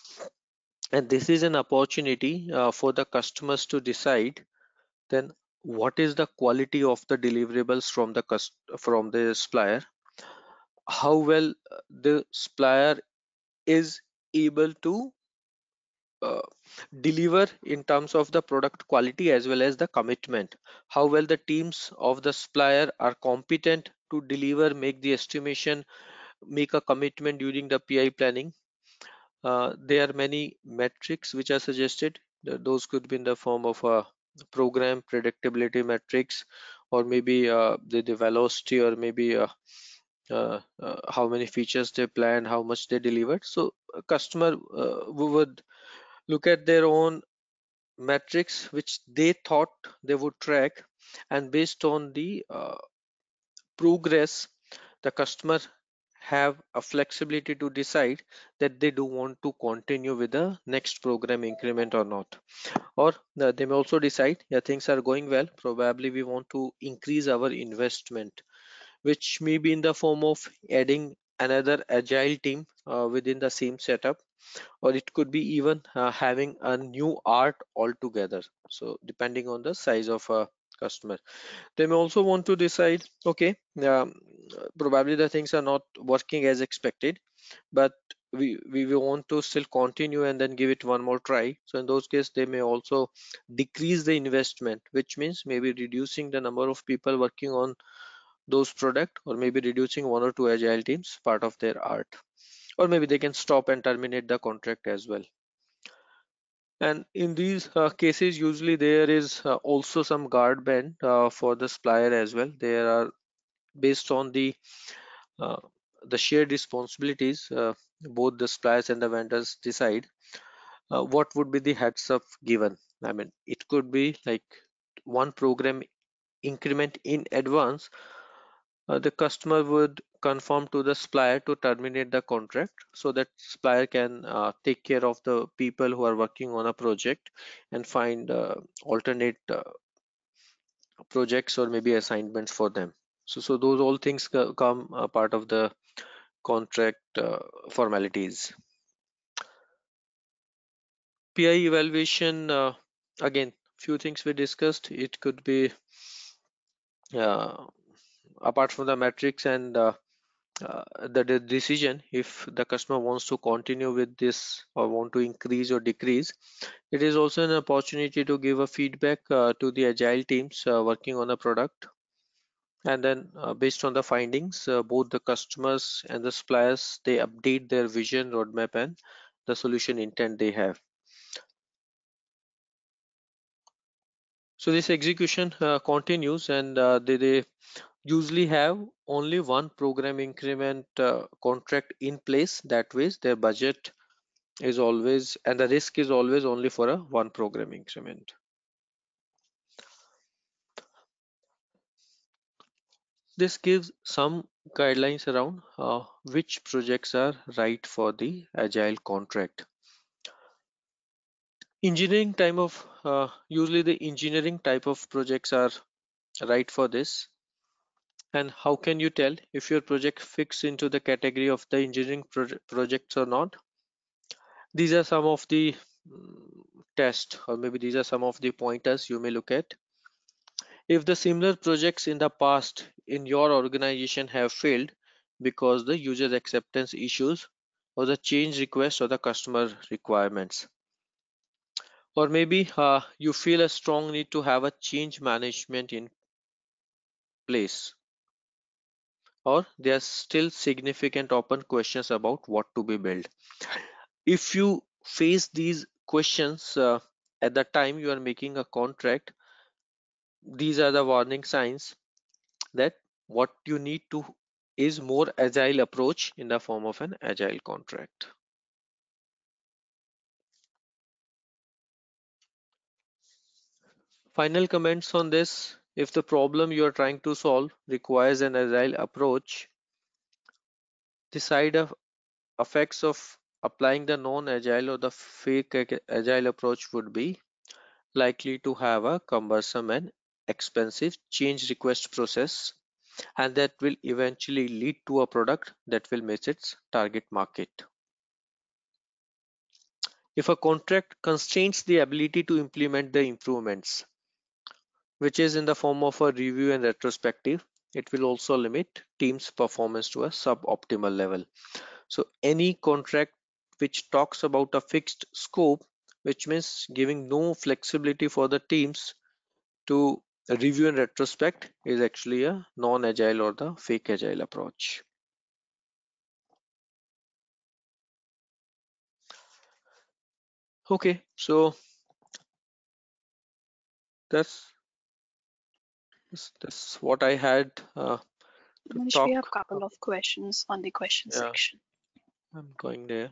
And this is an opportunity uh, for the customers to decide then what is the quality of the deliverables from the cust- from the supplier, how well uh, the supplier is able to uh, deliver in terms of the product quality as well as the commitment, how well the teams of the supplier are competent to deliver, make the estimation, make a commitment during the P I planning. Uh, there are many metrics which are suggested. Th- those could be in the form of a program predictability metrics, or maybe uh, the, the velocity, or maybe uh, uh, uh, how many features they planned, how much they delivered. So a customer uh, who would look at their own metrics which they thought they would track, and based on the uh, progress, the customer have a flexibility to decide that they do want to continue with the next program increment or not. Or uh, they may also decide, yeah, things are going well, probably we want to increase our investment, which may be in the form of adding another agile team uh, within the same setup, or it could be even uh, having a new art altogether. So depending on the size of a customer, they may also want to decide, okay, um, probably the things are not working as expected, but we, we we want to still continue and then give it one more try. So in those cases, they may also decrease the investment, which means maybe reducing the number of people working on those product, or maybe reducing one or two agile teams part of their art, or maybe they can stop and terminate the contract as well. And in these uh, cases, usually there is uh, also some guard band uh, for the supplier as well. There are, based on the uh, the shared responsibilities, uh, both the suppliers and the vendors decide uh, what would be the heads up given. I mean, it could be like one program increment in advance. Uh, the customer would confirm to the supplier to terminate the contract, so that supplier can uh, take care of the people who are working on a project and find uh, alternate uh, projects or maybe assignments for them. So, so those all things co- come a part of the contract uh, formalities. P I evaluation, uh, again, few things we discussed. It could be uh, apart from the metrics and uh, uh, the de- decision, if the customer wants to continue with this or want to increase or decrease, it is also an opportunity to give a feedback uh, to the agile teams uh, working on a product. And then uh, based on the findings, uh, both the customers and the suppliers, they update their vision, roadmap, and the solution intent they have. So this execution uh, continues, and uh, they, they usually have only one program increment uh, contract in place. That way their budget is always, and the risk is always only for a one program increment. This gives some guidelines around uh, which projects are right for the agile contract. Engineering type of uh, usually the engineering type of projects are right for this. And how can you tell if your project fits into the category of the engineering proje- projects or not? These are some of the mm, tests, or maybe these are some of the pointers you may look at. If the similar projects in the past in your organization have failed because the user acceptance issues, or the change request, or the customer requirements, or maybe uh, you feel a strong need to have a change management in place, or there are still significant open questions about what to be built. If you face these questions uh, at the time you are making a contract, these are the warning signs that what you need to is more agile approach in the form of an agile contract. Final comments on this: if the problem you are trying to solve requires an agile approach, the side of effects of applying the non-agile or the fake ag- agile approach would be likely to have a cumbersome and expensive change request process, and that will eventually lead to a product that will miss its target market. If a contract constrains the ability to implement the improvements, which is in the form of a review and retrospective, it will also limit team's performance to a suboptimal level. So any contract which talks about a fixed scope, which means giving no flexibility for the teams to review and retrospect, is actually a non-agile or the fake agile approach. Okay, so that's that's, that's what I had uh, to Manish, we have a talk. couple of questions on the question Yeah, section. I'm going there.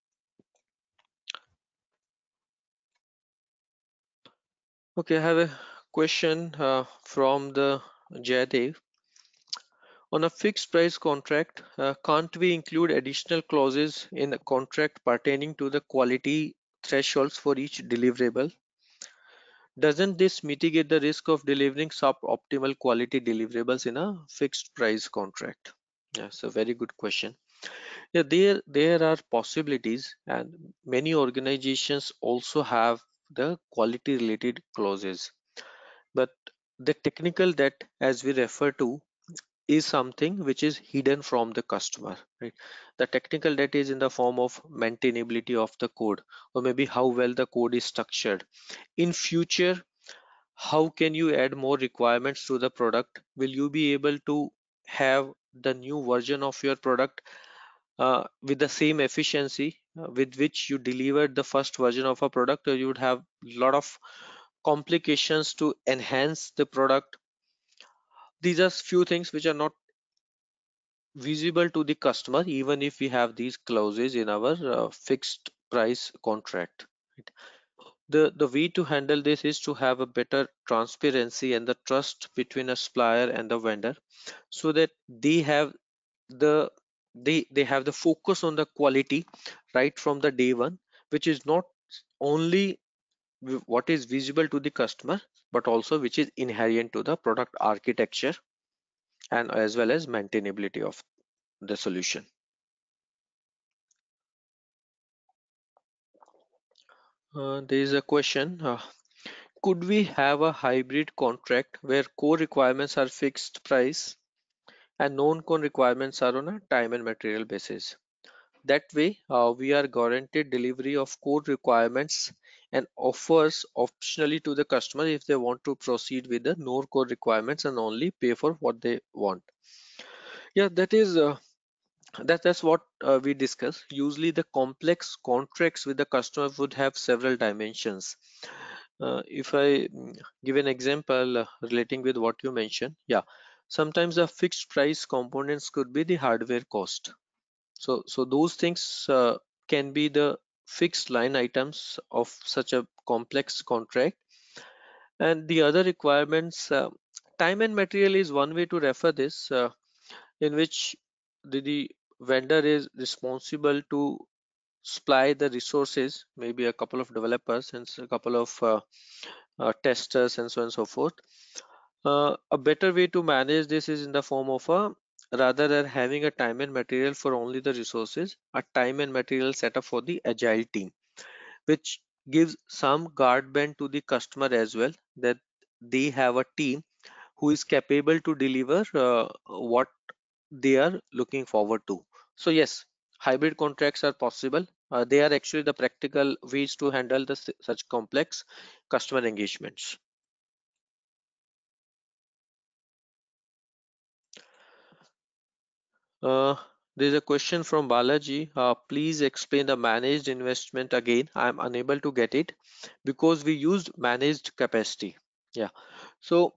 Okay, I have a question uh, from the Jayadev. On a fixed price contract, uh, can't we include additional clauses in the contract pertaining to the quality thresholds for each deliverable? Doesn't this mitigate the risk of delivering suboptimal quality deliverables in a fixed price contract? That's a very good question. Yeah, there there are possibilities, and many organizations also have the quality related clauses. But the technical debt, as we refer to, is something which is hidden from the customer, right? The technical debt is in the form of maintainability of the code, or maybe how well the code is structured. In future, how can you add more requirements to the product? Will you be able to have the new version of your product uh, with the same efficiency uh, with which you delivered the first version of a product, or you would have a lot of complications to enhance the product? These are few things which are not visible to the customer, even if we have these clauses in our uh, fixed price contract, right? the the way to handle this is to have a better transparency and the trust between a supplier and the vendor, so that they have the they they have the focus on the quality right from the day one, which is not only v- what is visible to the customer, but also which is inherent to the product architecture and as well as maintainability of the solution. Uh, there is a question, uh, could we have a hybrid contract where core requirements are fixed price and non-core requirements are on a time and material basis? That way, uh, we are guaranteed delivery of core requirements and offers optionally to the customer if they want to proceed with the non-core requirements and only pay for what they want. Yeah, that is uh, that that's what uh, we discuss. Usually, the complex contracts with the customer would have several dimensions. Uh, if I mm, give an example uh, relating with what you mentioned, yeah, sometimes the fixed price components could be the hardware cost. So, so those things uh, can be the fixed line items of such a complex contract. And the other requirements, uh, time and material is one way to refer this, uh, in which the, the vendor is responsible to supply the resources, maybe a couple of developers and a couple of uh, uh, testers and so on and so forth. Uh, a better way to manage this is in the form of a, rather than having a time and material for only the resources, a time and material setup for the agile team, which gives some guard band to the customer as well, that they have a team who is capable to deliver uh, what they are looking forward to. So yes, hybrid contracts are possible. Uh, they are actually the practical ways to handle the such complex customer engagements. Uh, there's a question from Balaji. Uh, please explain the managed investment again. I'm unable to get it because we used managed capacity. Yeah. So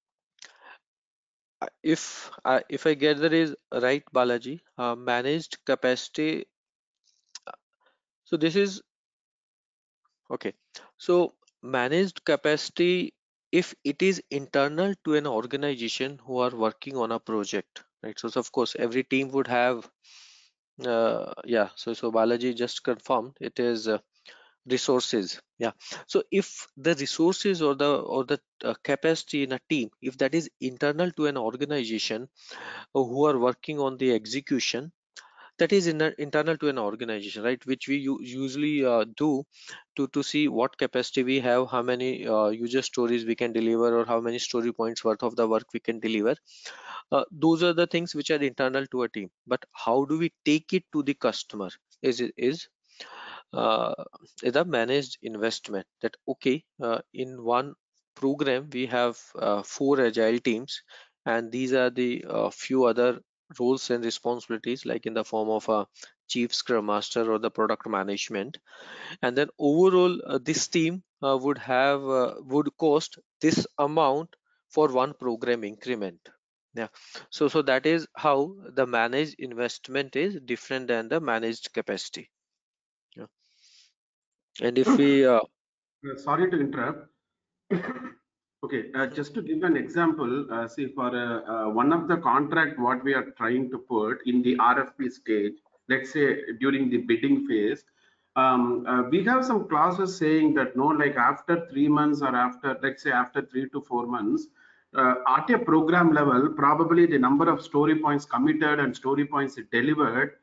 uh, if I if I get that is right, Balaji, uh, managed capacity. So this is okay. So managed capacity, if it is internal to an organization who are working on a project, right? So, so of course, every team would have. Uh, yeah. So so Balaji just confirmed it is. Uh, resources, yeah. So if the resources or the or the uh, capacity in a team, if that is internal to an organization uh, who are working on the execution, that is in a, internal to an organization, right, which we u- usually uh, do to to see what capacity we have, how many uh, user stories we can deliver, or how many story points worth of the work we can deliver. Uh, those are the things which are internal to a team, but how do we take it to the customer is is uh, is a managed investment. That okay, uh, in one program we have uh, four agile teams, and these are the uh, few other roles and responsibilities, like in the form of a chief scrum master or the product management. And then overall uh, this team uh, would have uh, would cost this amount for one program increment. Yeah. So so that is how the managed investment is different than the managed capacity. Yeah. And if we uh, Uh, sorry to interrupt. Okay, uh, just to give an example, uh, see for uh, uh, one of the contract what we are trying to put in the R F P stage, let's say during the bidding phase, um, uh, we have some clauses saying that no, like after three months or after, let's say after three to four months, uh, at a program level, probably the number of story points committed and story points delivered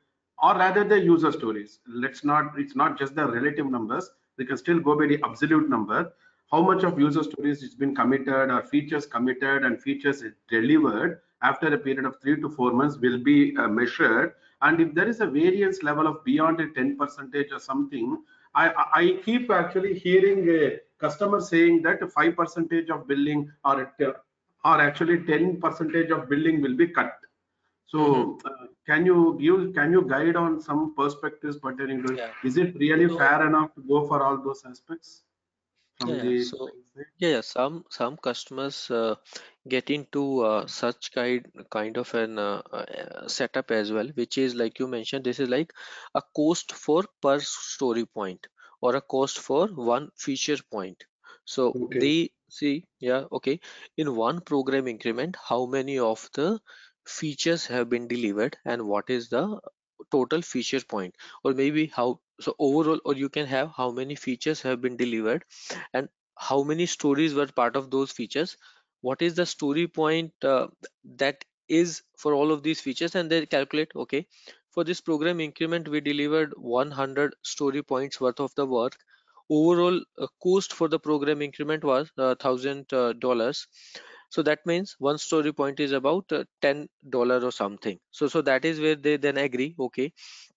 or rather the user stories. Let's not, it's not just the relative numbers. We can still go by the absolute number. How much of user stories has been committed or features committed and features delivered after a period of three to four months will be uh, measured. And if there is a variance level of beyond a ten percentage or something, I, I keep actually hearing a customer saying that five percentage of billing or, or actually ten percentage of billing will be cut. So Mm-hmm. uh, can you give, can you guide on some perspectives pertaining to it? Yeah. Is it really So fair enough to go for all those aspects yeah, from yeah. the So client side? yeah, yeah. Some some customers uh, get into uh, such kind kind of an uh, uh, setup as well, which is like you mentioned. This is like a cost for per story point or a cost for one feature point. So Okay. they see, yeah, okay, in one program increment, how many of the features have been delivered and what is the total feature point, or maybe how so overall, or you can have how many features have been delivered and how many stories were part of those features, what is the story point uh, that is for all of these features, and they calculate, okay, for this program increment we delivered one hundred story points worth of the work. Overall uh, cost for the program increment was uh, thousand uh, dollars. So that means one story point is about uh, ten dollar or something. So so that is where they then agree, okay,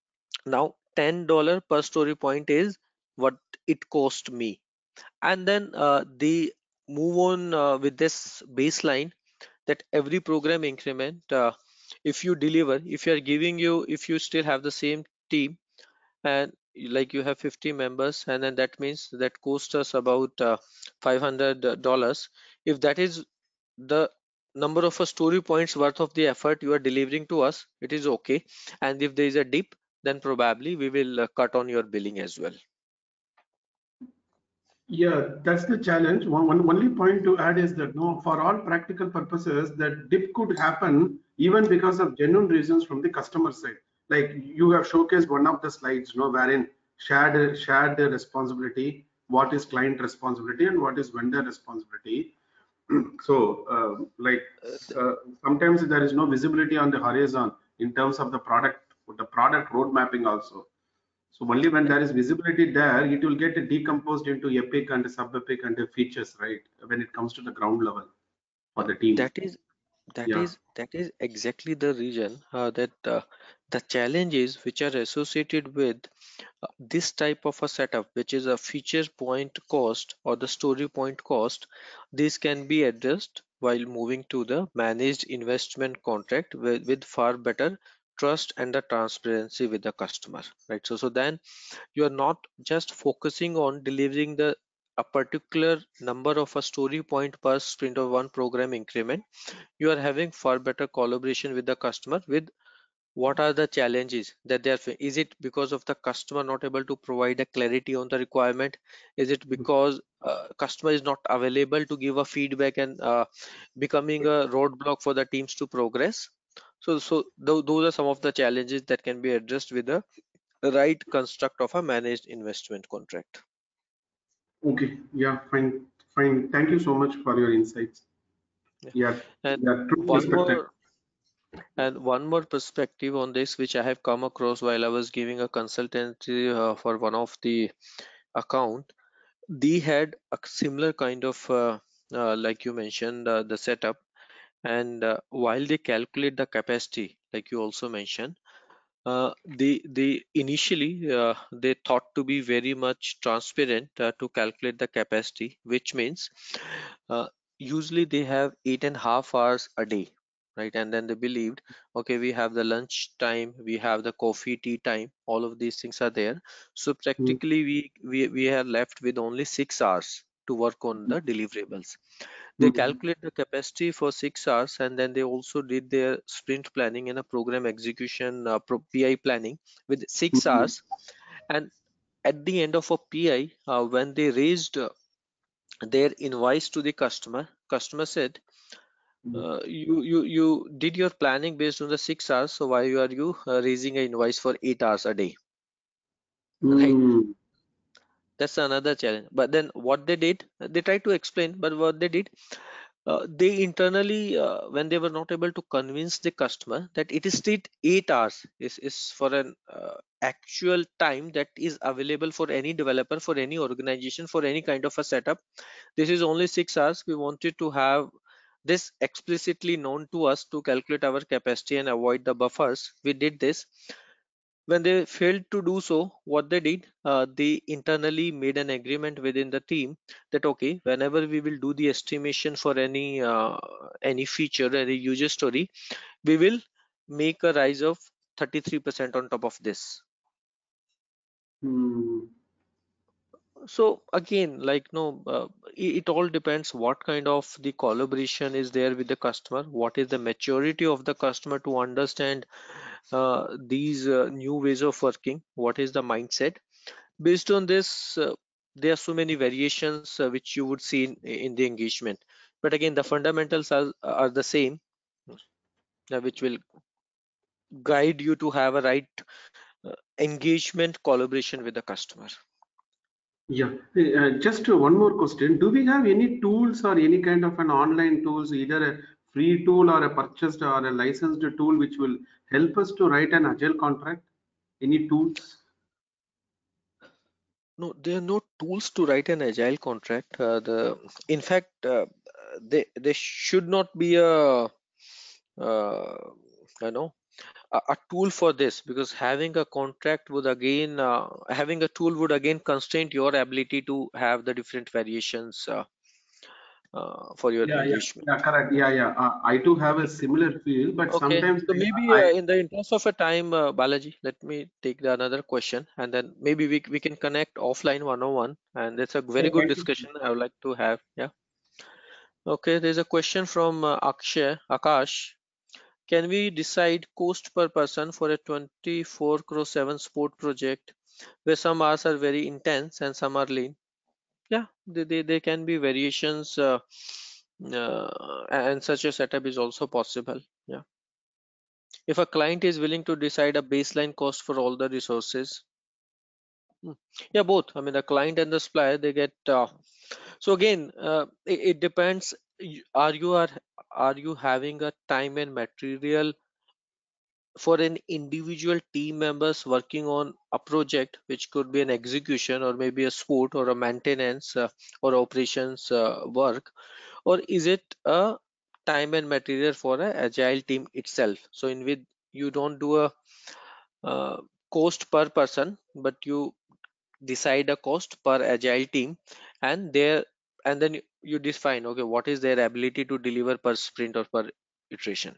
now ten dollar per story point is what it cost me. And then uh, they move on uh, with this baseline that every program increment, uh, if you deliver, if you are giving you, if you still have the same team and you- like you have fifty members, and then that means that cost us about uh, five hundred dollars. If that is the number of a story points worth of the effort you are delivering to us, it is okay. And if there is a dip, then probably we will uh, cut on your billing as well. Yeah, that's the challenge. One, one only point to add is that no, for all practical purposes, that dip could happen even because of genuine reasons from the customer side. Like you have showcased one of the slides, no, wherein shared shared responsibility, what is client responsibility and what is vendor responsibility. So, uh, like Uh, uh, sometimes there is no visibility on the horizon in terms of the product, the product road mapping also. So only when there is visibility there, it will get decomposed into epic and sub-epic and the features, right? When it comes to the ground level for uh, the team. that is that Yeah. is that is exactly the reason uh, that uh, the challenges which are associated with uh, this type of a setup, which is a feature point cost or the story point cost, this can be addressed while moving to the managed investment contract with, with far better trust and the transparency with the customer, right? So so then you are not just focusing on delivering the a particular number of a story point per sprint of one program increment. You are having far better collaboration with the customer with what are the challenges that they are fa- is it because of the customer not able to provide a clarity on the requirement, is it because uh, customer is not available to give a feedback and uh, becoming a roadblock for the teams to progress. So so tho- those are some of the challenges that can be addressed with the right construct of a managed investment contract. Okay. Yeah. Fine. Fine. Thank you so much for your insights. Yeah. Yeah. and Yeah. True one perspective. more And one more perspective on this, which I have come across while I was giving a consultancy uh, for one of the account. They had a similar kind of, uh, uh, like you mentioned, uh, the setup. And uh, while they calculate the capacity, like you also mentioned, uh, they they initially uh, they thought to be very much transparent uh, to calculate the capacity, which means uh, usually they have eight and a half hours a day, right? And then they believed, okay, we have the lunch time, we have the coffee tea time, all of these things are there. So Mm, practically we we, we are left with only six hours to work on the deliverables. They mm, calculate the capacity for six hours, and then they also did their sprint planning and a program execution uh, pro- P I planning with six mm, hours. And at the end of a P I, uh, when they raised uh, their invoice to the customer, customer said, mm, uh, you you you did your planning based on the six hours, so why are you uh, raising an invoice for eight hours a day? Right? mm, That's another challenge. But then what they did, they tried to explain, but what they did, uh, they internally, uh, when they were not able to convince the customer that it is still eight hours is, is for an uh, actual time that is available for any developer, for any organization, for any kind of a setup. This is only six hours. We wanted to have this explicitly known to us to calculate our capacity and avoid the buffers. We did this. When they failed to do so, what they did, uh, they internally made an agreement within the team that okay, whenever we will do the estimation for any uh, any feature, any user story, we will make a rise of thirty-three percent on top of this. Hmm. So again, like no, uh, it, it all depends what kind of the collaboration is there with the customer, what is the maturity of the customer to understand uh, these uh, new ways of working, what is the mindset. Based on this, uh, there are so many variations uh, which you would see in, in the engagement. But again, the fundamentals are, are the same, uh, which will guide you to have a right uh, engagement collaboration with the customer. Yeah, Hey, uh, just uh, one more question. Do we have any tools or any kind of an online tools, either a free tool or a purchased or a licensed tool, which will help us to write an agile contract? Any tools? No, there are no tools to write an agile contract. Uh, the in fact, uh, they they should not be a uh, you know a, a tool for this, because having a contract would again uh, having a tool would again constrain your ability to have the different variations uh, uh, for your Yeah, yeah, engagement. yeah, correct. Yeah, yeah. Uh, I too have a similar feel, but Okay, sometimes so maybe I, uh, I in the interest of a time, uh, Balaji, let me take the another question, and then maybe we we can connect offline one on one, and it's a very good okay. discussion I would like to have. Yeah. Okay, there's a question from uh, Akshay Akash. Can we decide cost per person for a twenty-four cross seven sport project where some hours are very intense and some are lean? Yeah, they, they, there can be variations, uh, uh, and such a setup is also possible. Yeah. If a client is willing to decide a baseline cost for all the resources. Hmm. Yeah, both. I mean, the client and the supplier, they get. Uh, so again, uh, it, it depends. y- Are you are are you having a time and material for an individual team members working on a project, which could be an execution or maybe a support or a maintenance uh, or operations uh, work, or is it a time and material for a agile team itself? So in which you don't do a uh, cost per person, but you decide a cost per agile team, and there and then you you define okay, what is their ability to deliver per sprint or per iteration.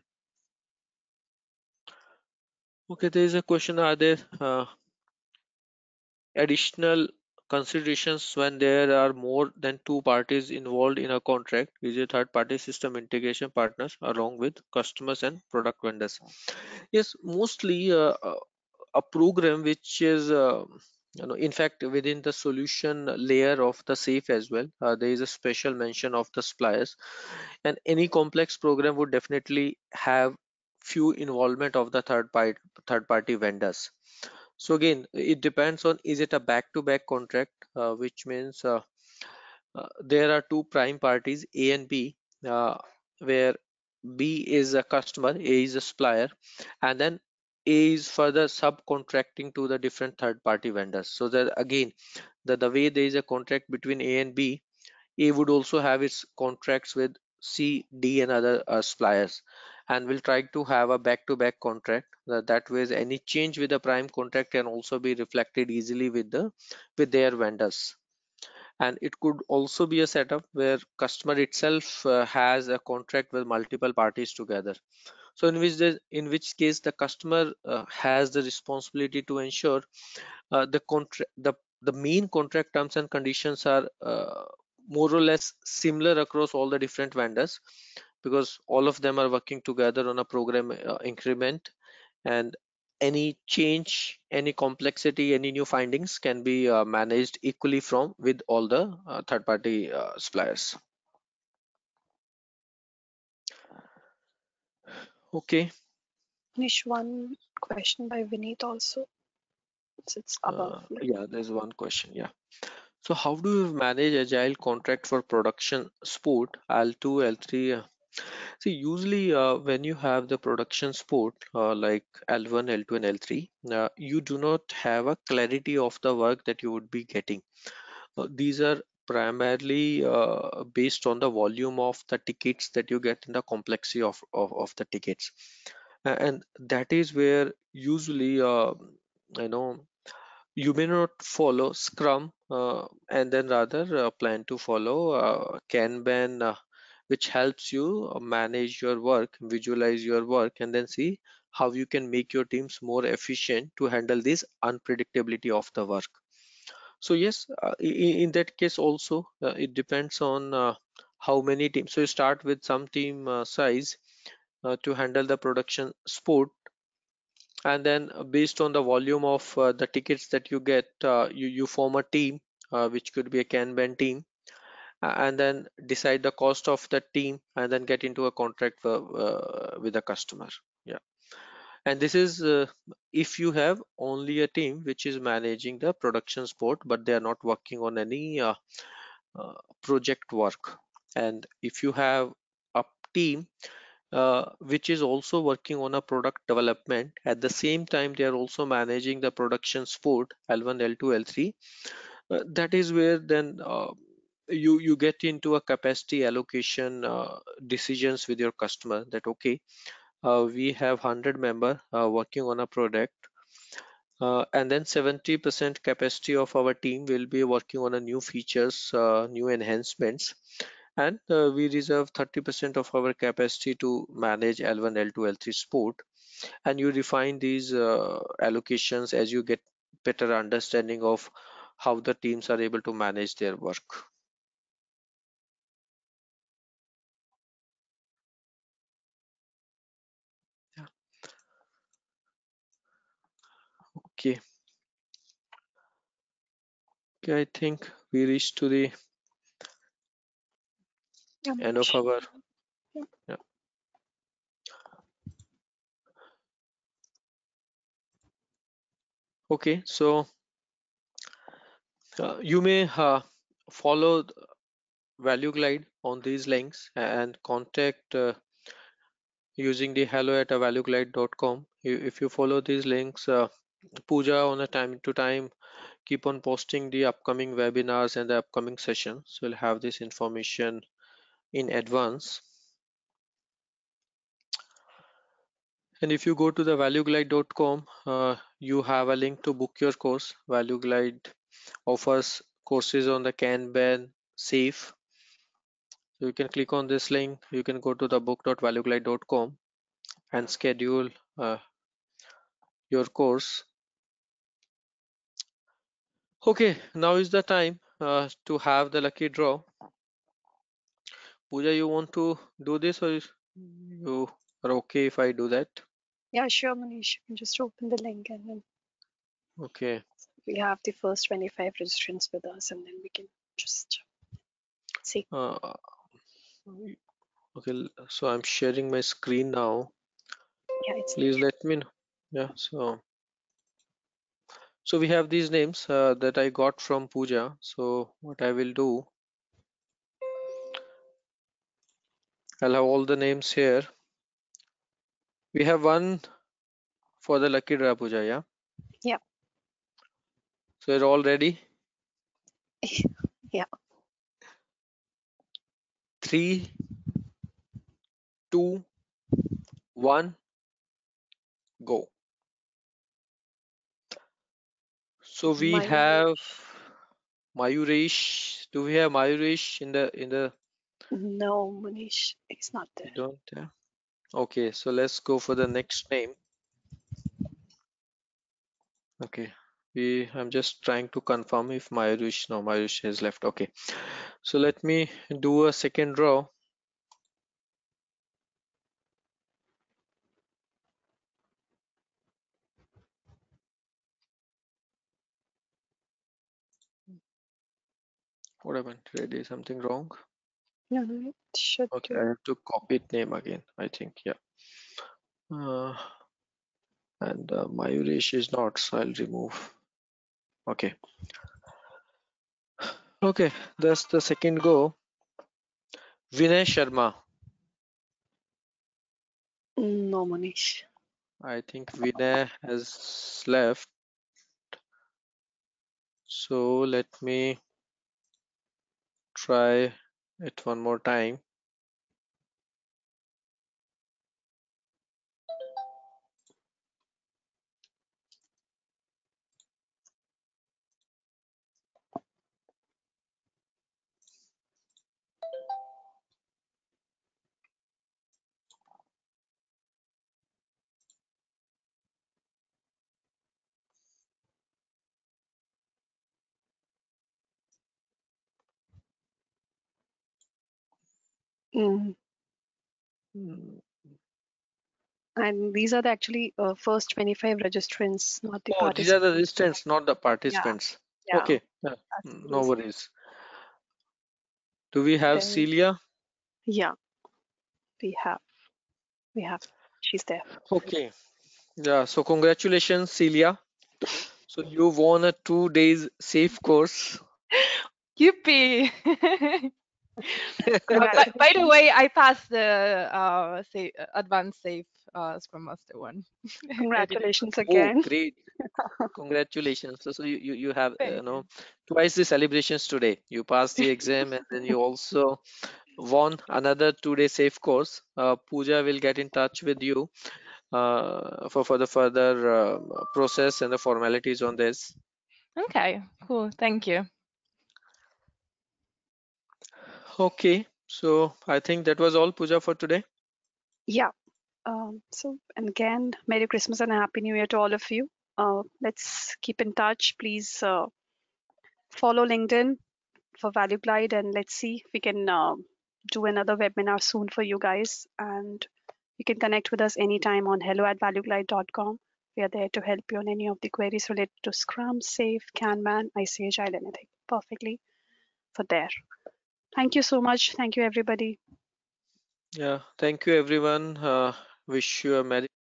Okay, there is a question, are there uh, additional considerations when there are more than two parties involved in a contract? Is a third party system integration partners along with customers and product vendors? Yes, mostly uh, uh, a program which is uh, you know in fact within the solution layer of the safe as well, uh, there is a special mention of the suppliers, and any complex program would definitely have few involvement of the third party third party vendors. So again, it depends on, is it a back-to-back contract, uh, which means uh, uh, there are two prime parties, A and B, uh, where B is a customer, A is a supplier, and then A is further subcontracting to the different third-party vendors. So that again, the, the way there is a contract between A and B, A would also have its contracts with C, D, and other uh, suppliers, and will try to have a back-to-back contract. That, that way, any change with the prime contract can also be reflected easily with the with their vendors. And it could also be a setup where customer itself uh, has a contract with multiple parties together. So in which the, in which case the customer uh, has the responsibility to ensure uh, the contract the the main contract terms and conditions are uh, more or less similar across all the different vendors, because all of them are working together on a program uh, increment, and any change, any complexity, any new findings can be uh, managed equally from with all the uh, third party uh, suppliers. Okay. Nish, one question by Vineet also. It's, it's above. uh, Like, yeah, there's one question. Yeah. So how do you manage agile contract for production support L two, L three? uh, See, usually uh, when you have the production support uh, like L one, L two, and L three, uh, you do not have a clarity of the work that you would be getting. Uh, these are primarily uh, based on the volume of the tickets that you get and the complexity of, of, of the tickets. A- And that is where usually, uh, you know, you may not follow Scrum uh, and then rather uh, plan to follow uh, Kanban, uh, which helps you uh, manage your work, visualize your work, and then see how you can make your teams more efficient to handle this unpredictability of the work. So yes, uh, i- in that case also uh, it depends on uh, how many teams. So you start with some team uh, size uh, to handle the production support, and then uh, based on the volume of uh, the tickets that you get, uh, you you form a team, uh, which could be a Kanban team, uh, and then decide the cost of that team, and then get into a contract uh, uh, with the customer. Yeah, and this is uh, if you have only a team which is managing the production support, but they are not working on any uh, uh, project work. And if you have a team uh, which is also working on a product development, at the same time they are also managing the production support L one, L two, L three, uh, that is where then uh, you you get into a capacity allocation uh, decisions with your customer, that okay, uh, we have one hundred member uh, working on a product, uh, and then seventy percent capacity of our team will be working on a new features, uh, new enhancements, and uh, we reserve thirty percent of our capacity to manage L one, L two, L three support. And you refine these uh, allocations as you get better understanding of how the teams are able to manage their work. Yeah. Okay. Okay, I think we reached to the Yeah, end of Manish. our. Yeah. Yeah. Okay, so uh, you may uh, follow the Value Glide on these links and contact uh, using the hello at valueglide dot com. If you follow these links, uh, Pooja on a time to time keep on posting the upcoming webinars and the upcoming sessions. So we'll have this information in advance. And if you go to the value glide dot com, uh, you have a link to book your course. ValueGlide offers courses on the Kanban, Safe. So you can click on this link. You can go to the book dot value glide dot com and schedule uh, your course. Okay, now is the time uh, to have the lucky draw. Pooja, you want to do this, or you are okay if I do that? Yeah, sure, Manish. You can just open the link and then Okay. we have the first twenty-five registrants with us, and then we can just see. Uh, okay, l- so I'm sharing my screen now. Yeah, it's Please let me know. Yeah, so so we have these names uh, that I got from Pooja. So what I will do, I'll have all the names here. We have one for the lucky draw, Pooja, yeah? yeah. So you're all ready? Yeah. Three, two, one, go. So we have Mayuresh. Mayuresh. Do we have Mayuresh in the in the No, Manish, he's not there. you don't have? Okay, so let's go for the next name. Okay. We I'm just trying to confirm if Mayuresh, no, Mayuresh has left. Okay. So let me do a second draw. What happened? Did I do something wrong? No, no, it should Okay, I do. have to copy it name again, I think. Yeah. Uh, and uh, Mayuresh is not, so I'll remove. Okay. Okay, that's the second go. Vinay Sharma. No, Manish. I think Vinay has left. So let me try it one more time. Mm. Hmm. And these are the actually uh, first twenty-five registrants, not the Oh, these are the participants. registrants, not the Yeah, participants. yeah, Okay, yeah, that's the no reason. worries. Do we have Then, Celia? yeah, we have, we have, she's there. Okay, yeah, so congratulations, Celia. So you won a two days safe course. Yippee! Uh, by, by the Congratulations. way, I passed the uh, say, uh, advanced safe uh, Scrum Master one. I did it. Congratulations Oh, again. great. Congratulations. So, so you, you, you have, uh, you Thank know, you. twice the celebrations today. You passed the exam and then you also won another two-day safe course. Uh, Pooja will get in touch with you uh, for, for the further uh, process and the formalities on this. Okay, cool. Thank you. Okay, so I think that was all, Pooja, for today. Yeah. Um, so, and again, Merry Christmas and a Happy New Year to all of you. Uh, let's keep in touch. Please uh, follow LinkedIn for Value Glide, and let's see if we can uh, do another webinar soon for you guys. And you can connect with us anytime on hello at valueglide dot com. We are there to help you on any of the queries related to Scrum, Safe, Kanban, I C Agile, anything. Perfectly for there. Thank you so much. Thank you, everybody. Yeah, thank you, everyone. Uh, wish you a Merry